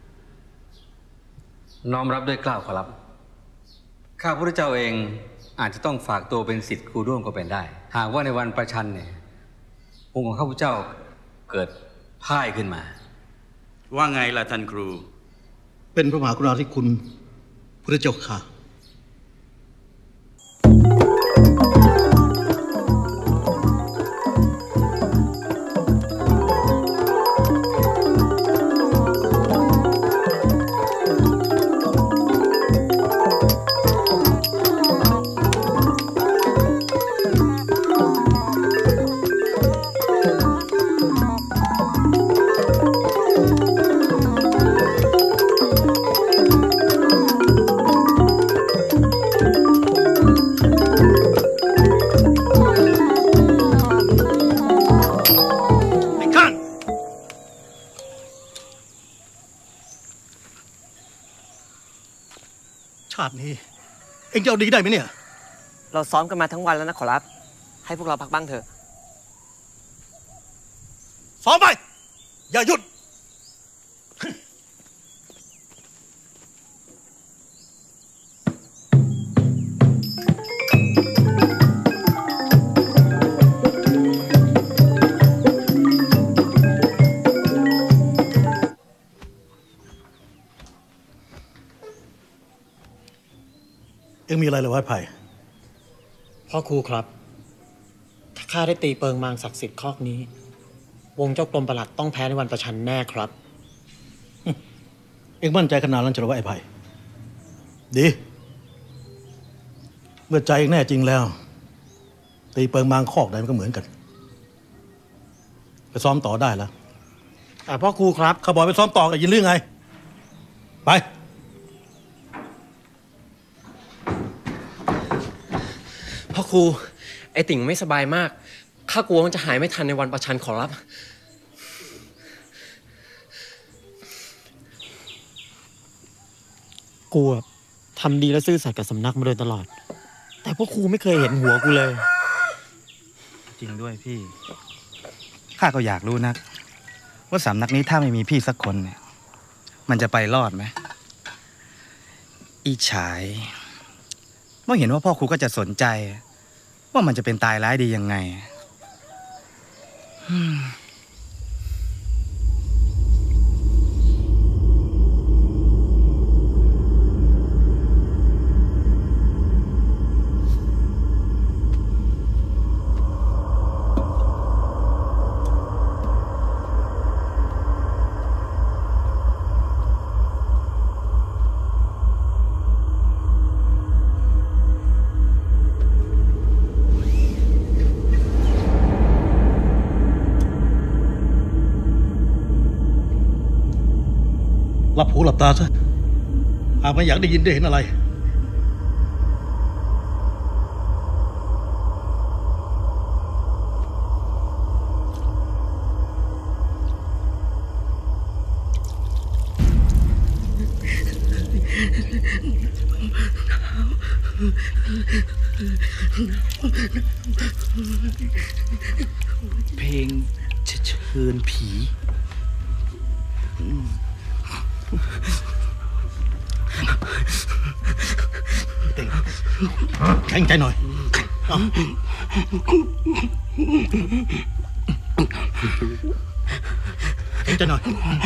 A: น้อมรับด้วยเกล้าขอรับข้าพระเจ้าเองอาจจะต้องฝากตัวเป็นศิษย์ครูด้วงก็เป็นได้ หากว่าในวันประชันเนี่ยวงของข้าพเจ้าเกิดพ่ายขึ้นมา
C: ว่าไงล่ะท่านครู
G: เป็นพระมหากรุณาธิคุณพระเจ้าค่ะ ชาตินี้เอ็งจะเอาดีได้ไหมเนี่ย
I: เราซ้อมกันมาทั้งวันแล้วนะขอรับ ให้พวกเราพักบ้างเถอะ
G: ซ้อมไป อย่าหยุด เอ็งมีอะไรเหรอวะไผ่
M: พ่อครูครับ ถ้าข้าได้ตีเปิงมางศักดิ์สิทธิ์คอกนี้ วงเจ้ากรมประหลัดต้องแพ้ในวันประชันแน่ครับ
G: เอ็งมั่นใจขนาดนั้นจะหรอวะไอ้ไผ่ดี เมื่อใจเอ็งแน่จริงแล้ว ตีเปิงมางคอกใดมันก็เหมือนกัน ไปซ้อมต่อได้แล้ว
M: แต่พ่อครูครับ
G: ข้าบอกไปซ้อมต่อกับยินเรื่องไง ไป
I: พ่อครูไอติ่งไม่สบายมากข้ากลัวมันจะหายไม่ทันในวันประชันขอรับ
M: กูทำดีและซื่อสัตย์กับสำนักมาโดยตลอด แต่พ่อครูไม่เคยเห็นหัวกูเลย
P: จริงด้วยพี่ข้าก็อยากรู้นักว่าสำนักนี้ถ้าไม่มีพี่สักคนเนี่ยมันจะไปรอดไหมอีฉายเมื่อเห็นว่าพ่อครูก็จะสนใจว่ามันจะเป็นตายร้ายดียังไง
G: หลับหูหลับตาซะหากไม่อยากได้ยินได้เห็นอะไร
F: เพลงเชิญผี
G: แข็งใจหน่อยแข็งใจหน่อย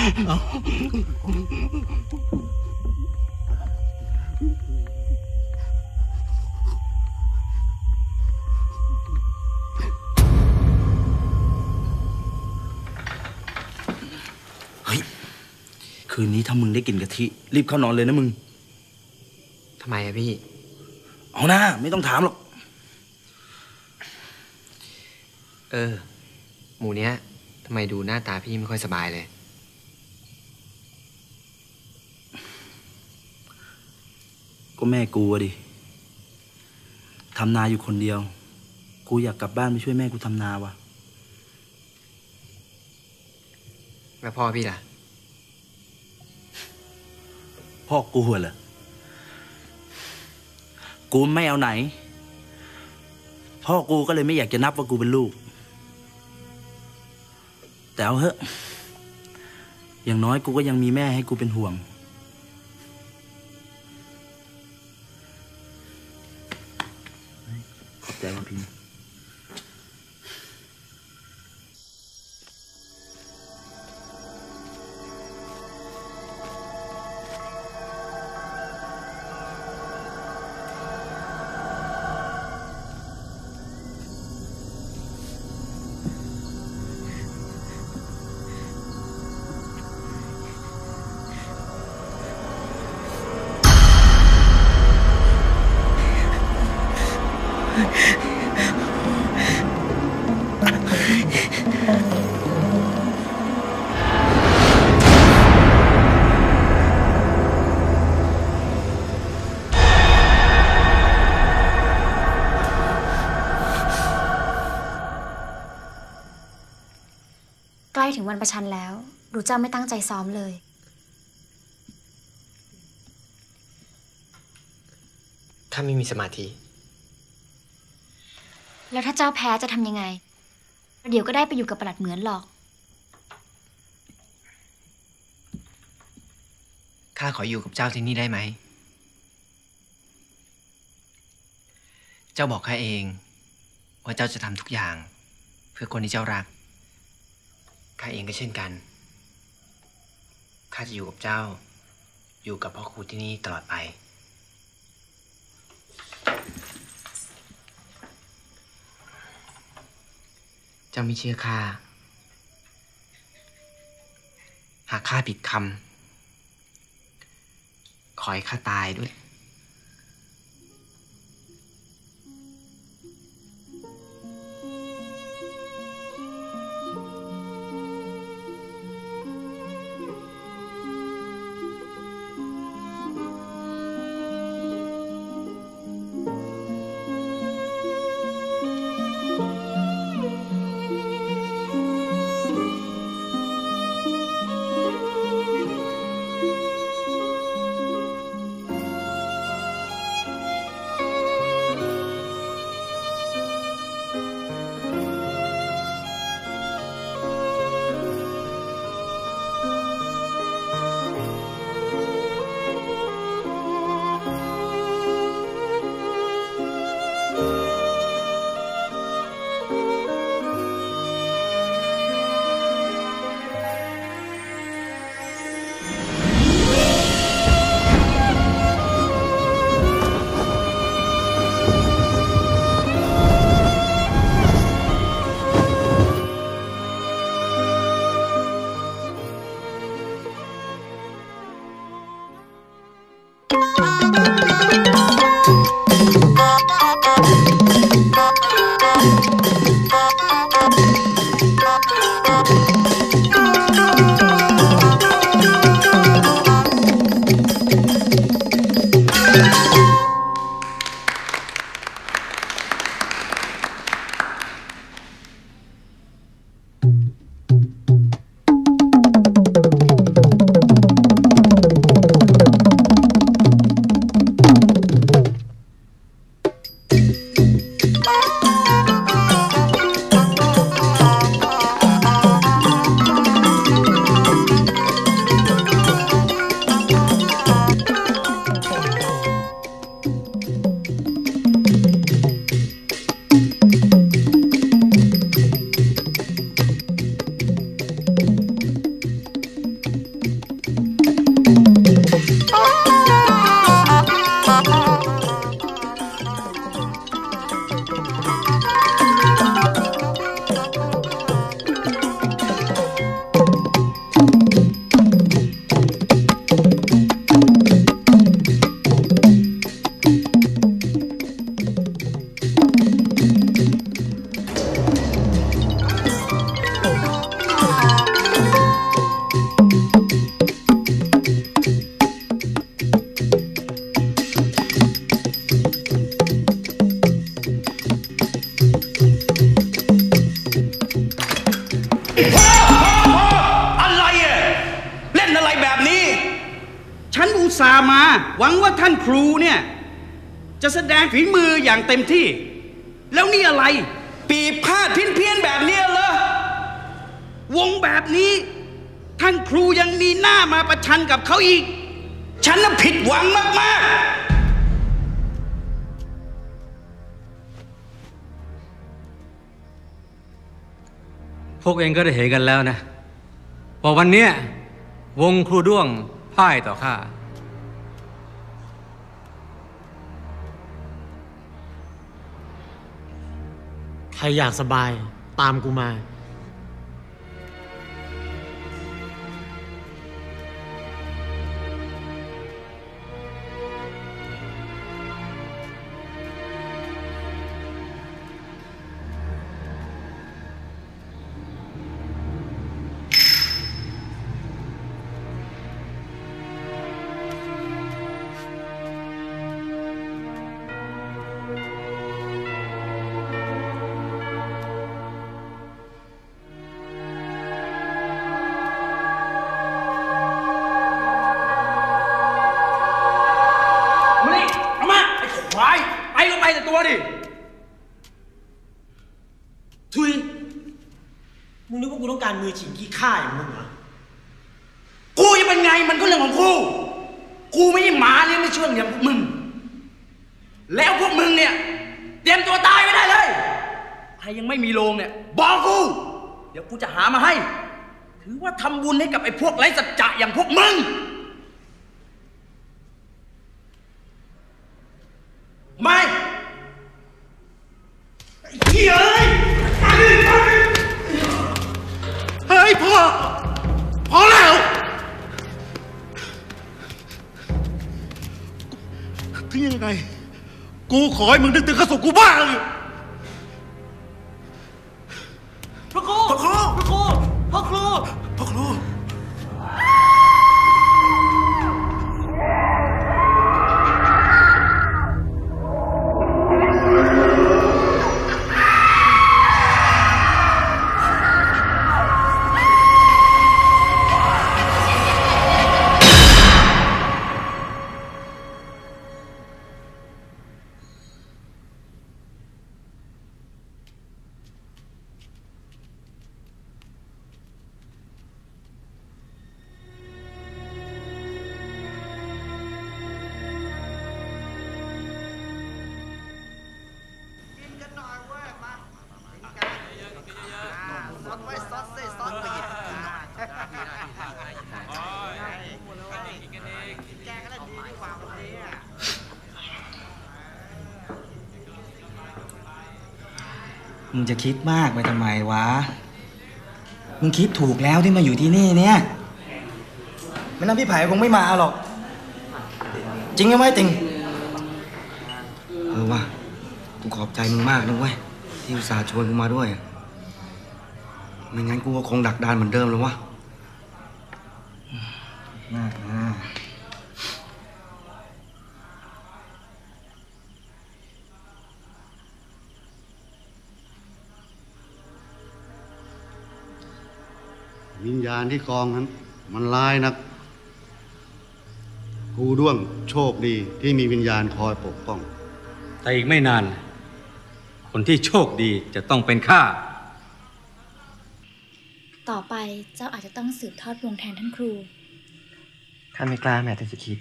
F: เฮ้ยคืนนี้ถ้ามึงได้กินกะทิรีบเข้านอนเลยนะมึง
I: ทำไมอะพี่
F: เอาหน้าไม่ต้องถามหรอก
I: หมู่เนี้ยทำไมดูหน้าตาพี่ไม่ค่อยสบายเลย
F: ก็แม่กูอะดิทำนาอยู่คนเดียวกูอยากกลับบ้านไปช่วยแม่กูทำนาว่ะ
I: แล้วพ่อพี่ล่ะ
F: พ่อกูเหรอกูไม่เอาไหนพ่อกูก็เลยไม่อยากจะนับว่ากูเป็นลูกแต่เอาเถอะอย่างน้อยกูก็ยังมีแม่ให้กูเป็นห่วงขอบใจมาพิมพ์
B: ใกล้ถึงวันประชันแล้วดูเจ้าไม่ตั้งใจซ้อมเลย
I: ข้าไม่มีสมาธิ
B: แล้วถ้าเจ้าแพ้จะทำยังไงเดี๋ยวก็ได้ไปอยู่กับปลัดเหมือนหรอก
I: ข้าขออยู่กับเจ้าที่นี่ได้ไหม เจ้าบอกข้าเองว่าเจ้าจะทำทุกอย่างเพื่อคนที่เจ้ารัก ข้าเองก็เช่นกัน ข้าจะอยู่กับเจ้า อยู่กับพ่อครูที่นี่ตลอดไป เจ้าไม่เชื่อข้า หากข้าผิดคำ ขอให้ข้าตายด้วย
C: ส่าห์มาหวังว่าท่านครูเนี่ยจะแสดงฝีมืออย่างเต็มที่ แล้วนี่อะไรปีพาดเพี้ยนแบบนี้เหรอวงแบบนี้ท่านครูยังมีหน้ามาประชันกับเขาอีกฉันน่ะผิดหวังมาก
A: ๆพวกเองก็ได้เห็นกันแล้วนะว่าวันเนี้ยวงครูด้วงพ่ายต่อข้า
M: ใครอยากสบายตามกูมา
O: มึงนึกว่ากูต้องการมือฉีกขี้ข้าอย่างมึงเหรอ
F: กูจะเป็นไงมันก็เรื่องของกูกูไม่ใช่หมาเลี้ยงไม่เชื่องอย่างพวกมึงแล้วพวกมึงเนี่ยเตรียมตัวตายไว้ได้เลยใครยังไม่มีโรงเนี่ยบอกกูเดี๋ยวกูจะหามาให้ถือว่าทำบุญให้กับไอ้พวกไร้สัจจะอย่างพวกมึงไม่ไอ้เหี้ยเฮ้ยพ่อพอแล้ว
G: ถึงยังไงกูขอให้มึงนึกถึงข้าศพกูบ้างเลย
O: พ่อครูพ่อครูพ่อครูพ่อครูพ่อครู
H: มึงจะคิดมากไปทำไมวะ มึงคิดถูกแล้วที่มาอยู่ที่นี่เนี่ยไม่นั้นพี่ไผ่คงไม่มาหรอก จริงไหมติงว่ะกูขอบใจมึงมากนะเว้ยที่อุตส่าห์ชวนกูมาด้วยไม่งั้นกูก็คงดักดานเหมือนเดิมเลยวะมากนะ
G: วิญญาณที่กองนั้นมันร้ายนักครูด้วงโชคดีที่มีวิญญาณคอยปกป้อง
A: แต่อีกไม่นานคนที่โชคดีจะต้องเป็นข้า
B: ต่อไปเจ้าอาจจะต้องสืบทอดวงแทนท่านครู
I: ข้าไม่กล้าแม้แต่จะคิด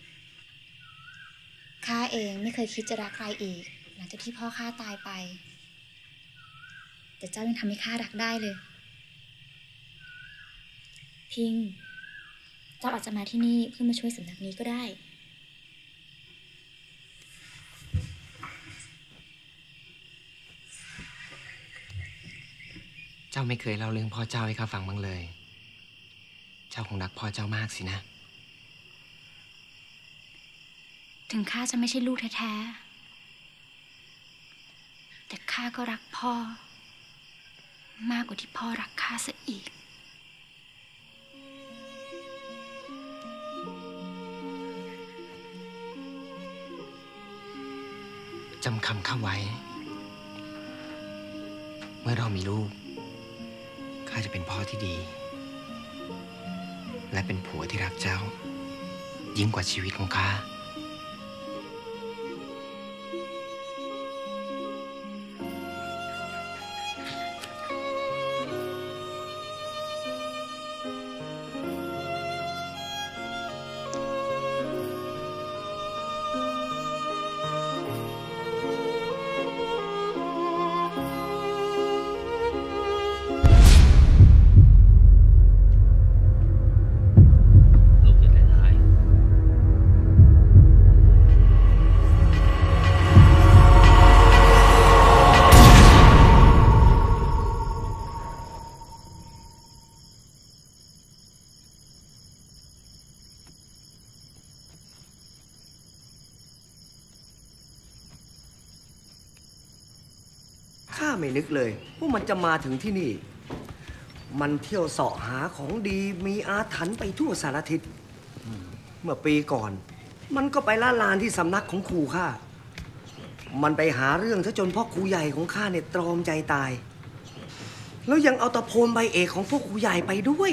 B: ข้าเองไม่เคยคิดจะรักใครอีกหลังจากที่พ่อข้าตายไปแต่เจ้ายังทำให้ข้ารักได้เลยพิงเจ้าอาจจะมาที่นี่เพื่อมาช่วยสำนักนี้ก็ได้
I: เจ้าไม่เคยเล่าเรื่องพ่อเจ้าให้ข้าฟังบ้างเลย เจ้าคงรักพ่อเจ้ามากสินะ
B: ถึงข้าจะไม่ใช่ลูกแท้ๆแต่ข้าก็รักพ่อมากกว่าที่พ่อรักข้าซะอีก
I: จำคำข้าไว้ เมื่อเรามีลูกข้าจะเป็นพ่อที่ดีและเป็นผัวที่รักเจ้ายิ่งกว่าชีวิตของข้า
H: ข้าไม่นึกเลยว่ามันจะมาถึงที่นี่ มันเที่ยวเสาะหาของดีมีอาถรรพ์ไปทั่วสารทิศเมื่อปีก่อน มันก็ไปล่าลานที่สำนักของครูข้ามันไปหาเรื่องซะจนพ่อครูใหญ่ของข้าเนี่ยตรอมใจตายแล้วยังเอาตะโพนใบเอกของพวกครูใหญ่ไปด้วย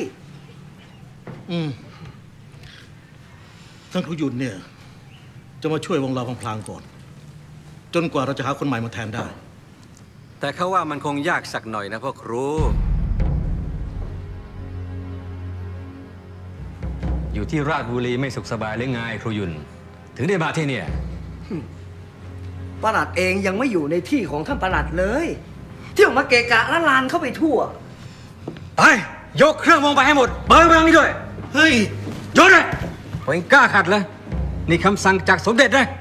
G: ท่านครูหยุนเนี่ยจะมาช่วยวงเราพลางๆก่อนจนกว่าเราจะหาคนใหม่มาแทนได้
A: แต่เขาว่ามันคงยากสักหน่อยนะพ่อครูอยู่ที่ราชบุรีไม่สุขสบายหรือไงครูยุนถึงได้มาที่เนี่ย
H: ประหลัดเองยังไม่อยู่ในที่ของท่านประหลัดเลยเที่ยวมาเกะกะละลานเข้าไปทั่ว
A: ไปยกเครื่องวงไปให้หมดเปิดเมืองนี้ด้วยเฮ้ยยกเลยเองกล้าขัดเลยนี่คำสั่งจากสมเด็จเลย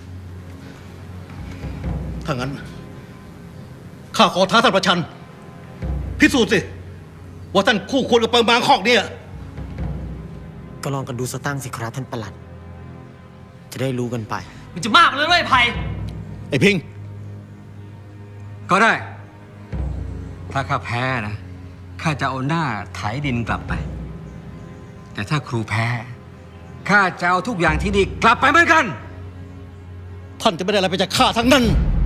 G: ถ้างั้นข้าขอท้าท่านประชันพิสูจน์สิว่าท่านคู่ควรกับเปิงบางคอกเนี่ย
M: ก็ลองกันดูสักตั้งสิครับท่านประหลัดจะได้รู้กันไป
O: มันจะมากเลยไอ้ไผ่
G: ไอ้พิง
A: ก็ได้ถ้าข้าแพ้นะข้าจะเอาหน้าไถดินกลับไปแต่ถ้าครูแพ้ข้าจะเอาทุกอย่างที่ดีกลับไปเหมือนกัน
G: ท่านจะไม่ได้อะไรไปจากข้าทั้งนั้น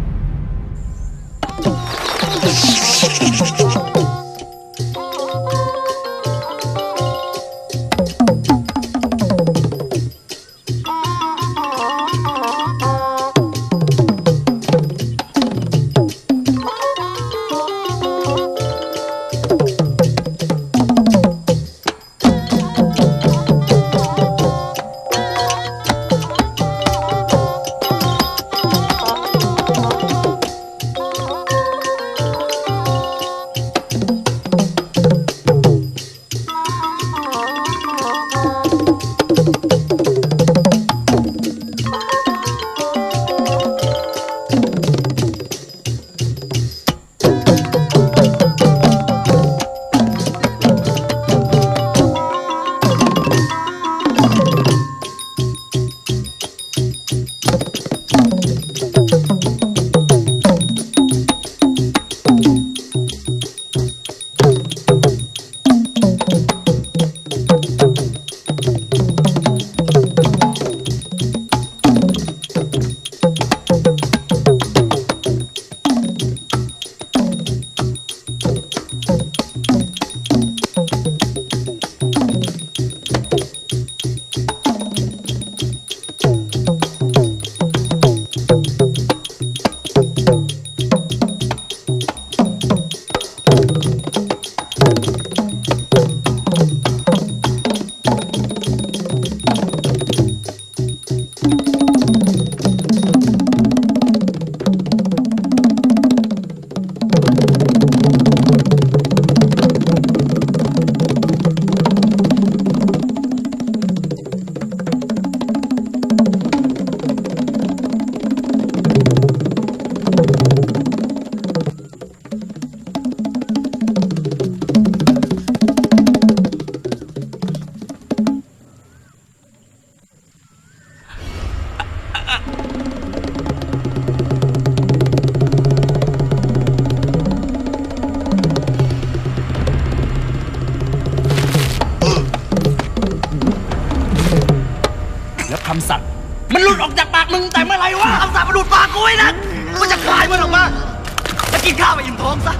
F: คำสัตย์มันหลุดออกจากปากมึงแต่เมื่อไรวะคำสัตย์มันหลุดปากกูไว้นะกูจะคลายมันออกมาจะกินข้าวไปอิ่มท้องซะ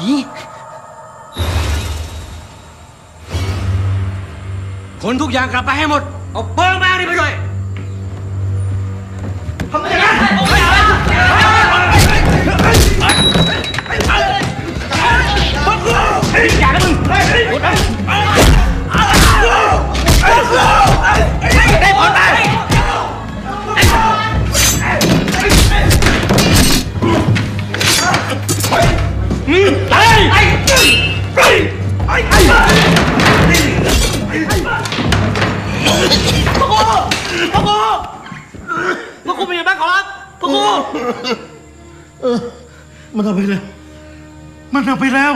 F: คนทุกอย่างกลับไปให้หมด เอาเปิ้งมานี่ไปด้วยทำไมอย่างนั้นอย่านะมึงหยุดนะได้ผลไหมพ่อครูเป็นยังไงบ้างขอรับพ่อครู
G: มันเอาไปแล้วมันเอาไปแล้ว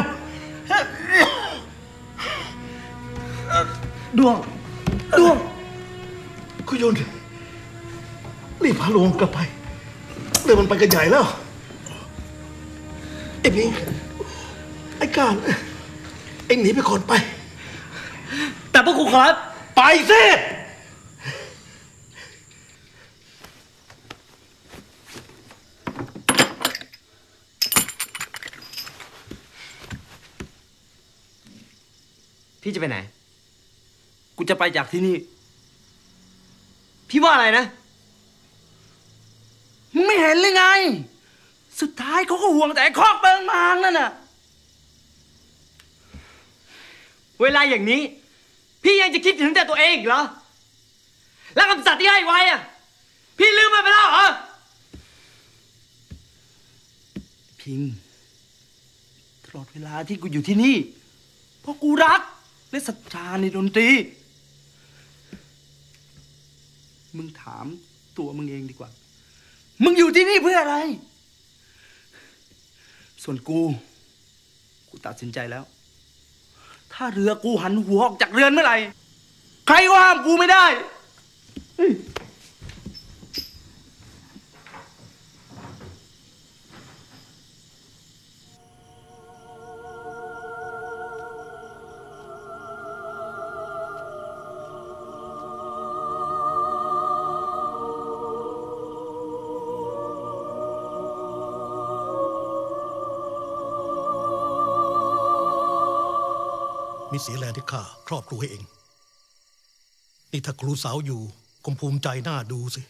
G: ดวงคุณยนต์รีบพาลงกลับไปเดี๋ยวมันไปกันใหญ่แล้วไอ้พิงไอ้การเอ็งหนีไปก่อนไป
O: แต่พวกครูครับ
G: ไปสิ
O: พี่จะไปไหนกูจะไปจากที่นี่พี่ว่าอะไรนะ
F: มึงไม่เห็นเลยไงสุดท้ายเขาก็ห่วงแต่คอกเปิงมางนั่นน่ะ
O: เวลาอย่างนี้พี่ยังจะคิดถึงแต่ตัวเองอีกเหรอแล้วคำสัตย์ที่ให้ไว้อะพี่ลืมมันไปแล้วเหรอ
F: พิงตลอดเวลาที่กูอยู่ที่นี่เพราะกูรักและศรัทธาในดนตรีมึงถามตัวมึงเองดีกว่ามึงอยู่ที่นี่เพื่ออะไรส่วนกูตัดสินใจแล้วถ้าเรือกูหันหัวออกจากเรือนเมื่อไหร่ใครก็ห้ามกูไม่ได้
G: มีเสียแรงที่ข้าครอบครัวให้เองนี่ถ้าครูสาวอยู่คงภูมิใจหน้าดูสิ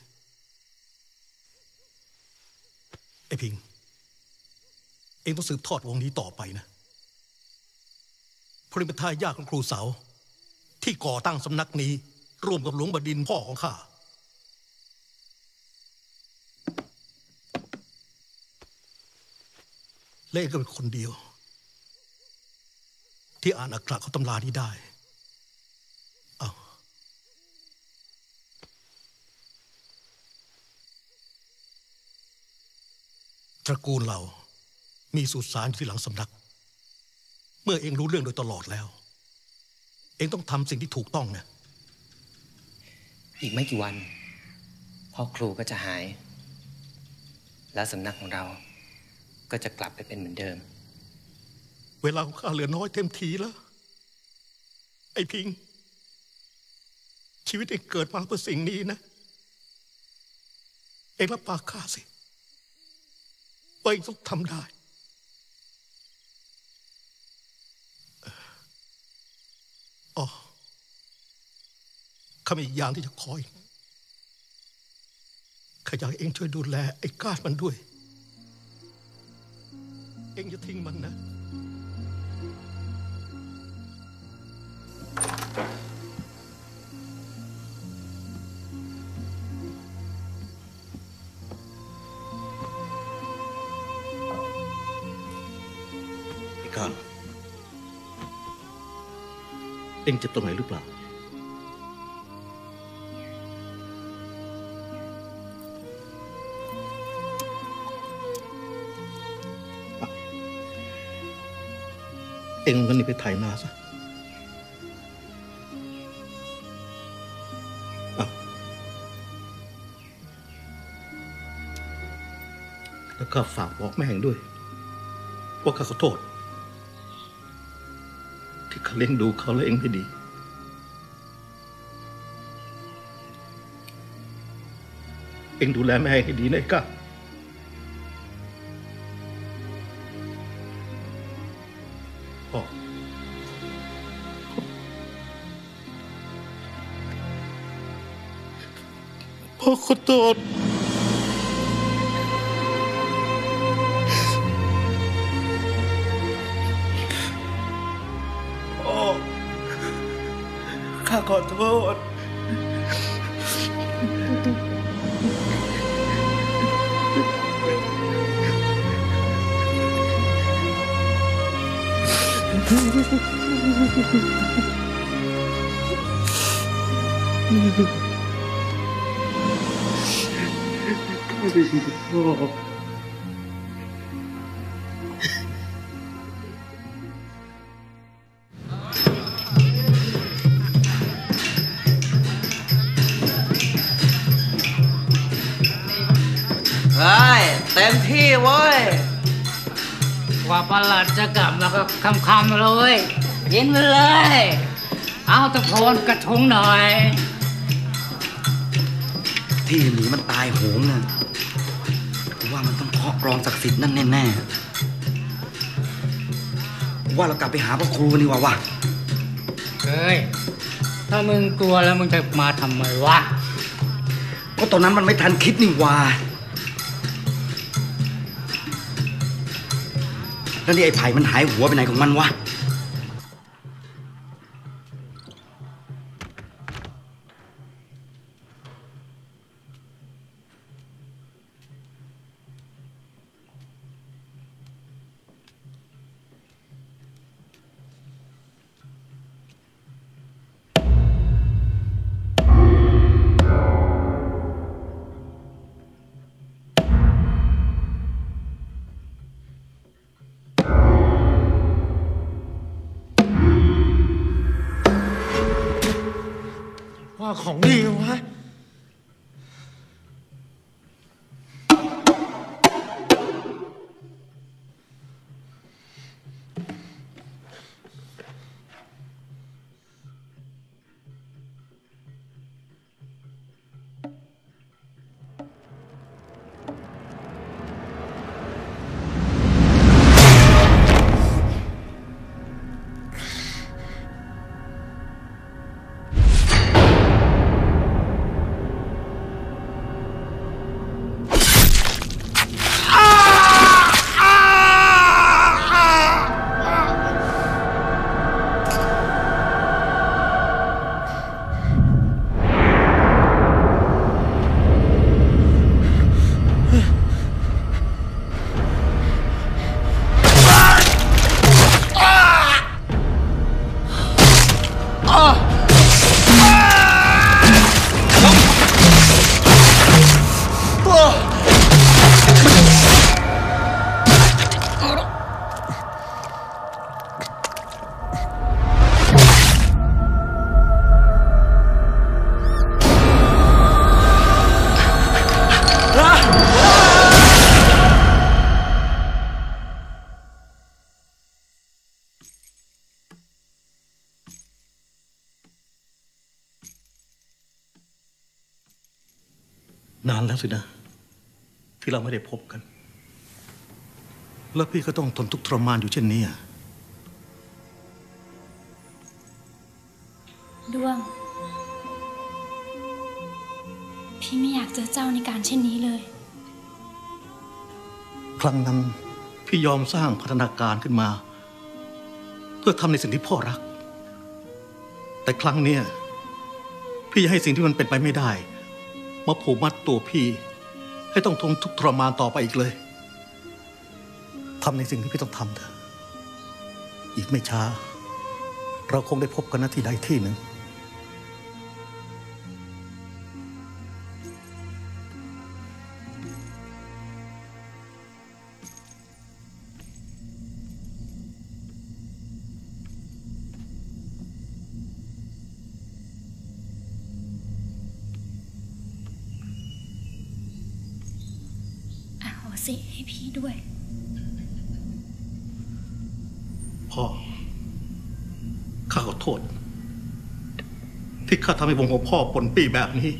G: ไอ้พิงเองต้องสืบทอดวงนี้ต่อไปนะเพราะเป็นทายาทของครูสาวที่ก่อตั้งสำนักนี้ร่วมกับหลวงบดินทร์พ่อของข้าและเองก็เป็นคนเดียวที่อ่านอักขระของตำรานี้ได้เอาตระกูลเรามีสุสานอยู่ที่หลังสำนักเมื่อเองรู้เรื่องโดยตลอดแล้วเองต้องทำสิ่งที่ถูกต้องนะ
I: อีกไม่กี่วันพ่อครูก็จะหายและสำนักของเราก็จะกลับไปเป็นเหมือนเดิม
G: เวลาของข้าเหลือน้อยเต็มทีแล้วไอ้พิงชีวิตเองเกิดมาเพื่อสิ่งนี้นะเองรับปากข้าสิว่าเองต้องทำได้อ๋อข้ามีอีกอย่างที่จะขออีกข้าอยากให้เองช่วยดูแลไอ้ก้าดมันด้วยเองอย่าทิ้งมันนะการเอ็งเจ็บตรงไหนหรือเปล่าเอ็งก็นี่ไปไถนาซะแล้วก็ฝากบอกแม่เองด้วยว่าข้าขอโทษที่ข้าเลี้ยงดูเขาแล้วเองไม่ดีเองดูแลแม่ให้ดีนะก้าพ่อขอโทษพ่อข้าขอโทษ
H: เฮ้ยเต็มที่เว้ย
Q: กว่าประหลัดจะกลับมาก็คำๆเลยกินไปเลย เอาตะโพนกระทุ้งหน่อย
H: ที่หมีมันตายโหงน่ะกูว่ามันต้องเคาะกรองศักดิ์สิทธิ์นั่นแน่ๆกูว่าเรากลับไปหาพ่อครูนี่ว่าวะ
Q: เฮ้ย ถ้ามึงกลัวแล้วมึงจะมาทำไมวะ
H: ก็ตอนนั้นมันไม่ทันคิดนี่ว่าแล้วนี่ไอ้ไผ่มันหายหัวไปไหนของมันวะ
D: ว่าของดีวะนานแล้วสินะที่เราไม่ได้พบกันแล้วพี่ก็ต้องทนทุกข์ทรมานอยู่เช่นนี้
B: ดวง พี่ไม่อยากเจอเจ้าในการเช่นนี้เลย
G: ครั้งนั้นพี่ยอมสร้างพัฒนาการขึ้นมาเพื่อทำในสิ่งที่พ่อรักแต่ครั้งเนี้ยพี่ให้สิ่งที่มันเป็นไปไม่ได้มาผูกมัดตัวพี่ให้ต้องทนทุกข์ทรมานต่อไปอีกเลยทำในสิ่งที่พี่ต้องทำเถอะอีกไม่ช้าเราคงได้พบกันณที่ใดที่หนึ่ง
B: สิให้พี่ด้วย
G: พ่อข้าขอโทษที่ข้าทำให้วงของพ่อปนปี้แบบนี้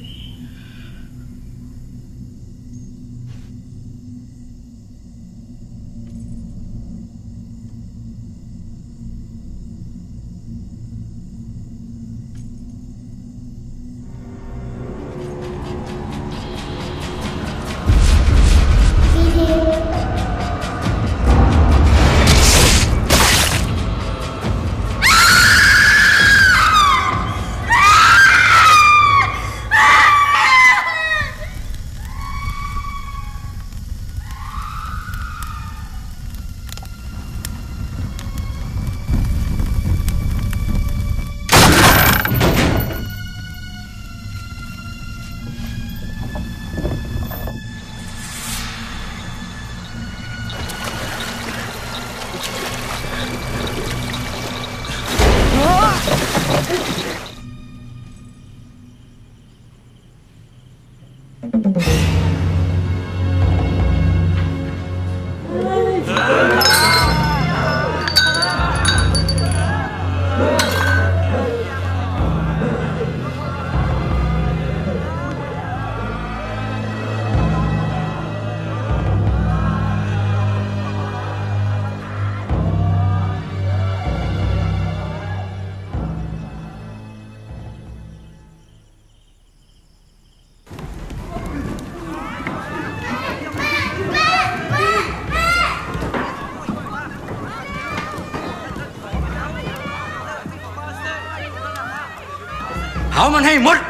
F: ามันให้หมด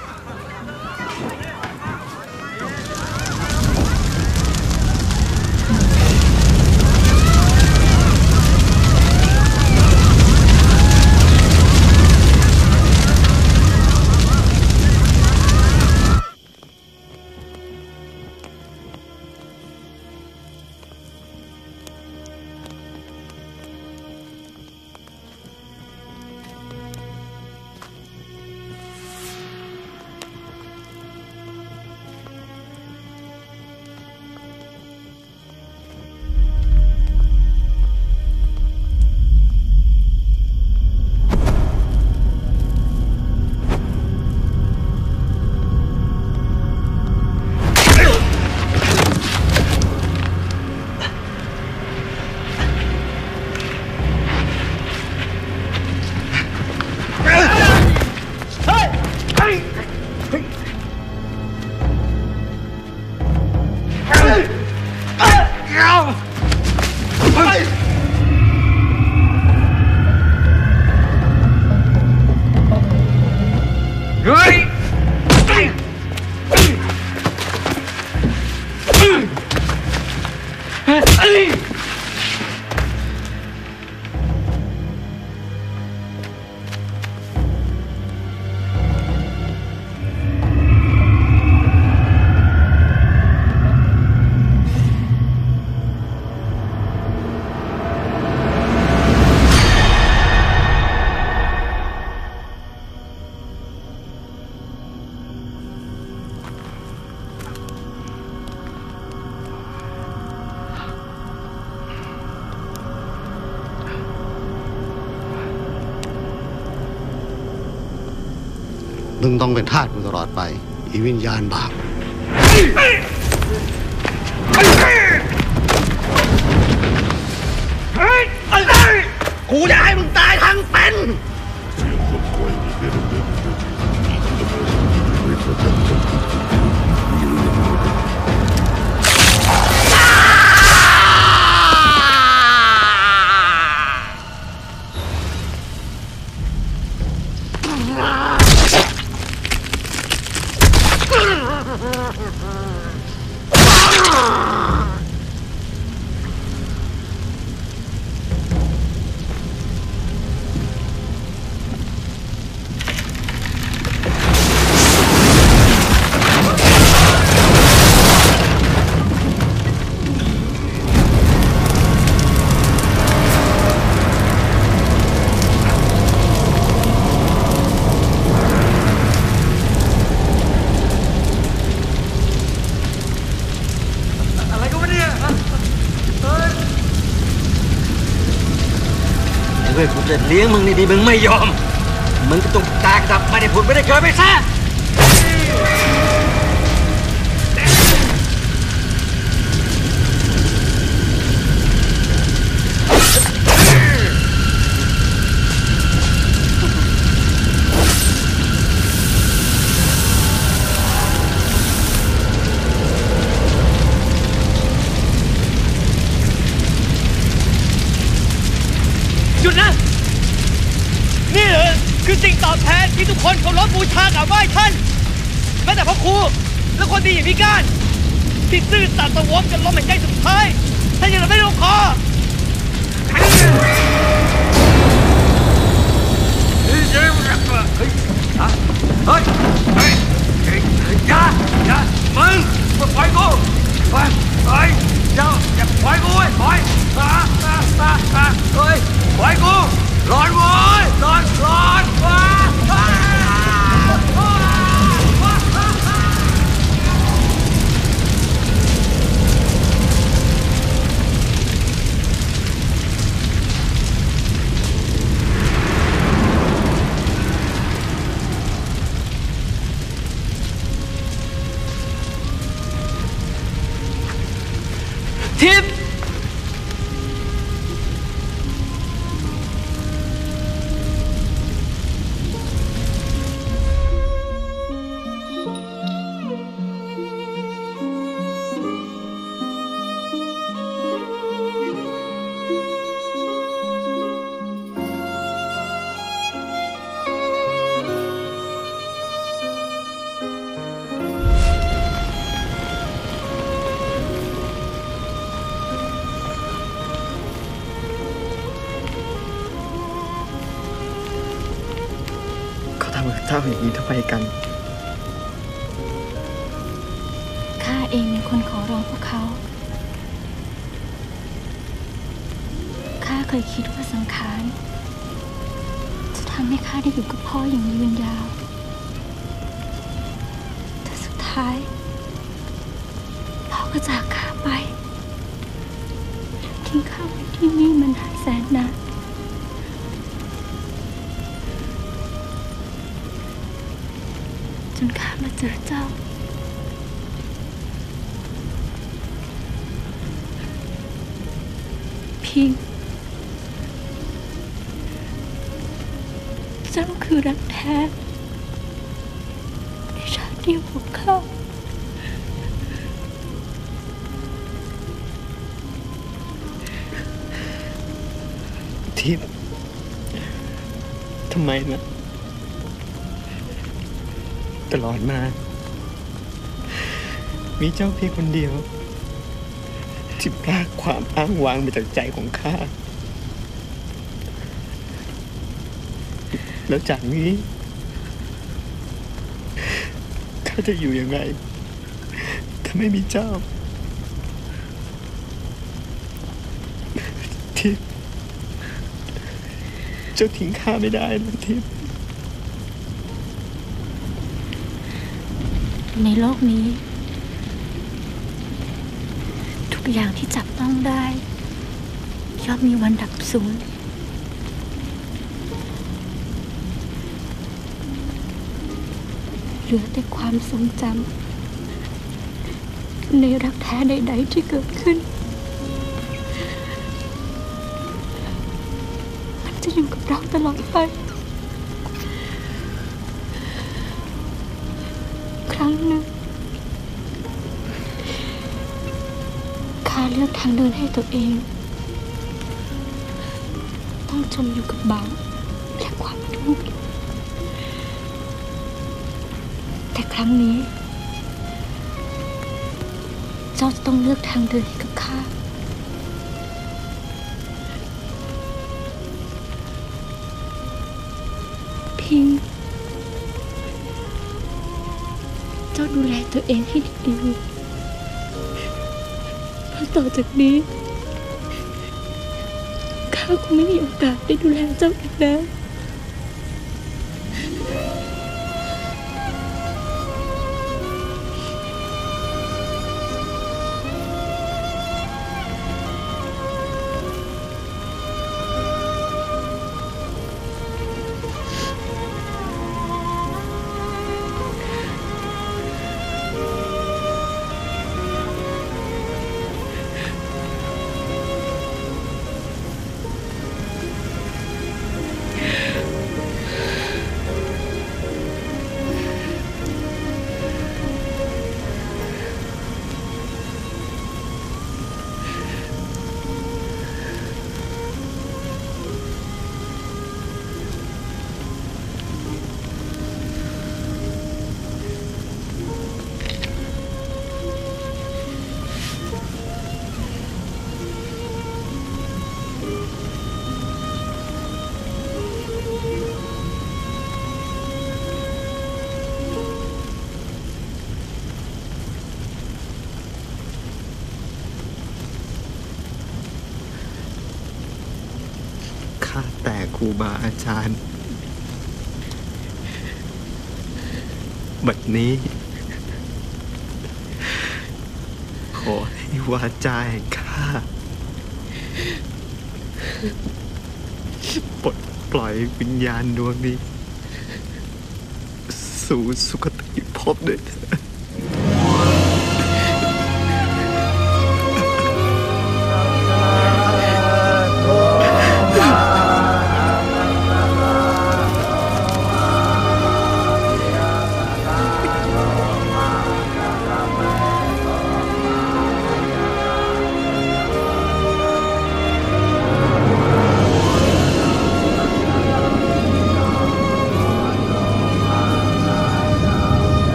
E: มึงต้องเป็นทาสกูตลอดไปอีวิญญาณบาปกูจะให้มึงตายทั้งเป็นกูจะเลี้ยงมึงดีๆมึงไม่ยอมมึงก็ต้องตายกลับไม่ได้ผุดไม่ได้เกิดไม่ซะ
O: หยุดนะนี่เหรอคือสิ่งตอบแทนที่ทุกคนเคารพบูชากราบไหว้ท่านแม้แต่พ่อครูและคนดีอย่างพี่ก้านที่ซื่อสัตย์ต่อวงจนล้มหายใจสุดท้ายท่านยังไม่ลงคอเฮ้ยอย่ามึงปล่อยกูปล่อยอย่าปล่อยกูเว้ยปล่อยเฮ้ยปล่อยกูร้อนเว้ยร้อนทิพย์
R: าอย่างนี้ทำไมกัน
K: ข้าเองเป็นคนขอร้องพวกเขา ข้าเคยคิดว่าสังขารจะทำให้ข้าได้อยู่กับพ่ออย่างยืนยาว แต่สุดท้ายพ่อก็จากข้าไปทิ้งข้าไว้ที่นี่มานานแสนนานจนข้ามาเจอเจ้าพิงเจ้าคือรักแท้ในชาติเดียวของข้า
R: ทิพย์ทำไมนะตลอดมามีเจ้าเพียงคนเดียวที่พรากความอ้างว้างไปจากใจของข้าแล้วจากนี้ข้าจะอยู่ยังไงถ้าไม่มีเจ้าทิพย์เจ้าทิ้งข้าไม่ได้นะทิพย์
K: ในโลกนี้ทุกอย่างที่จับต้องได้ย่อมมีวันดับสูญเหลือแต่ความทรงจำในรักแท้ใดๆที่เกิดขึ้นมันจะอยู่กับเราตลอดไปครั้งหนึ่งข้าเลือกทางเดินให้ตัวเองต้องจมอยู่กับบาปและความทุกข์แต่ครั้งนี้เจ้าจะต้องเลือกทางเดินให้กับข้าพิงเจ้าดูแลตัวเองให้ดีๆเพราะต่อจากนี้ข้าคงไม่มีโอกาสได้ดูแลเจ้าอีกแล้ว
R: ข้าแต่ครูบาอาจารย์บัดนี้ขอให้วาจาแห่งข้าปลดปล่อยวิญญาณดวงนี้สู่สุคติภพด้วยเถิด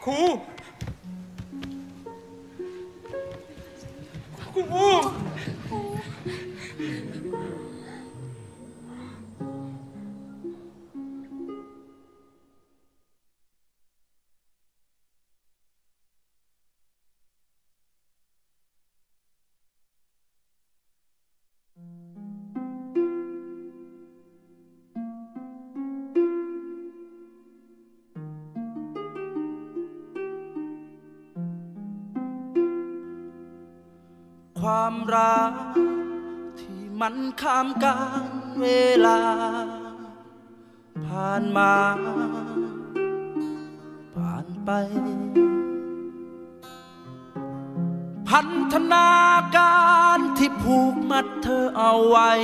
O: ครู
S: ความรักที่มันข้ามกาลเวลาผ่านมาผ่านไปพันธนาการที่ผูกมัดเธอเอาไว้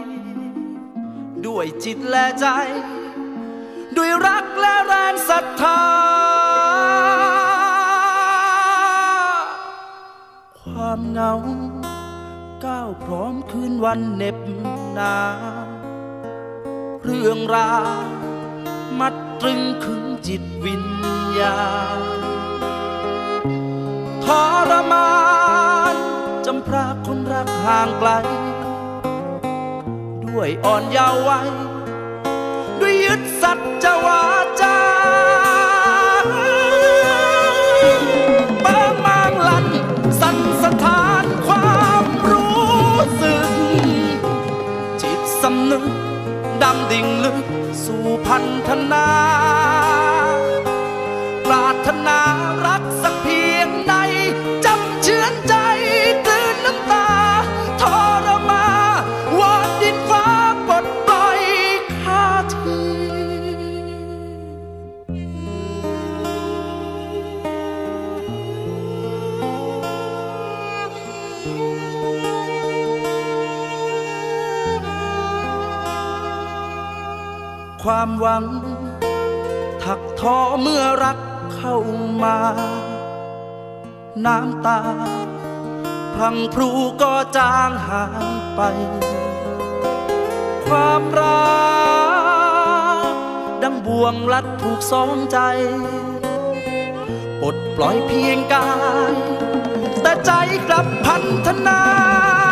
S: ด้วยจิตและใจด้วยรักและแรงศรัทธาความเหงาก้าวพร้อมคืนวันเหน็บหนาวเรื่องราวมัดตรึงขึงจิตวิญญาณทรมานจำพรากคนรักห่างไกลด้วยอ่อนเยาว์วัยด้วยยึดสัจจวาจาบางมางลันสั่นสถานความรู้สึกจิตสำนึกดำดิ่งลึกสู่พันธนาปรารถนารักสักเพียงใดจำเชื้อนใจกลืนน้ำตาทรมาวอนดินฟ้าปลดปล่อยข้าทีความหวังถักท้อเมื่อรักเข้ามาน้ำตาพลังพรูก็จางหายไปความรักดังบ่วงลัดผูกสองใจปลดปล่อยเพียงกายแต่ใจกลับพันธนา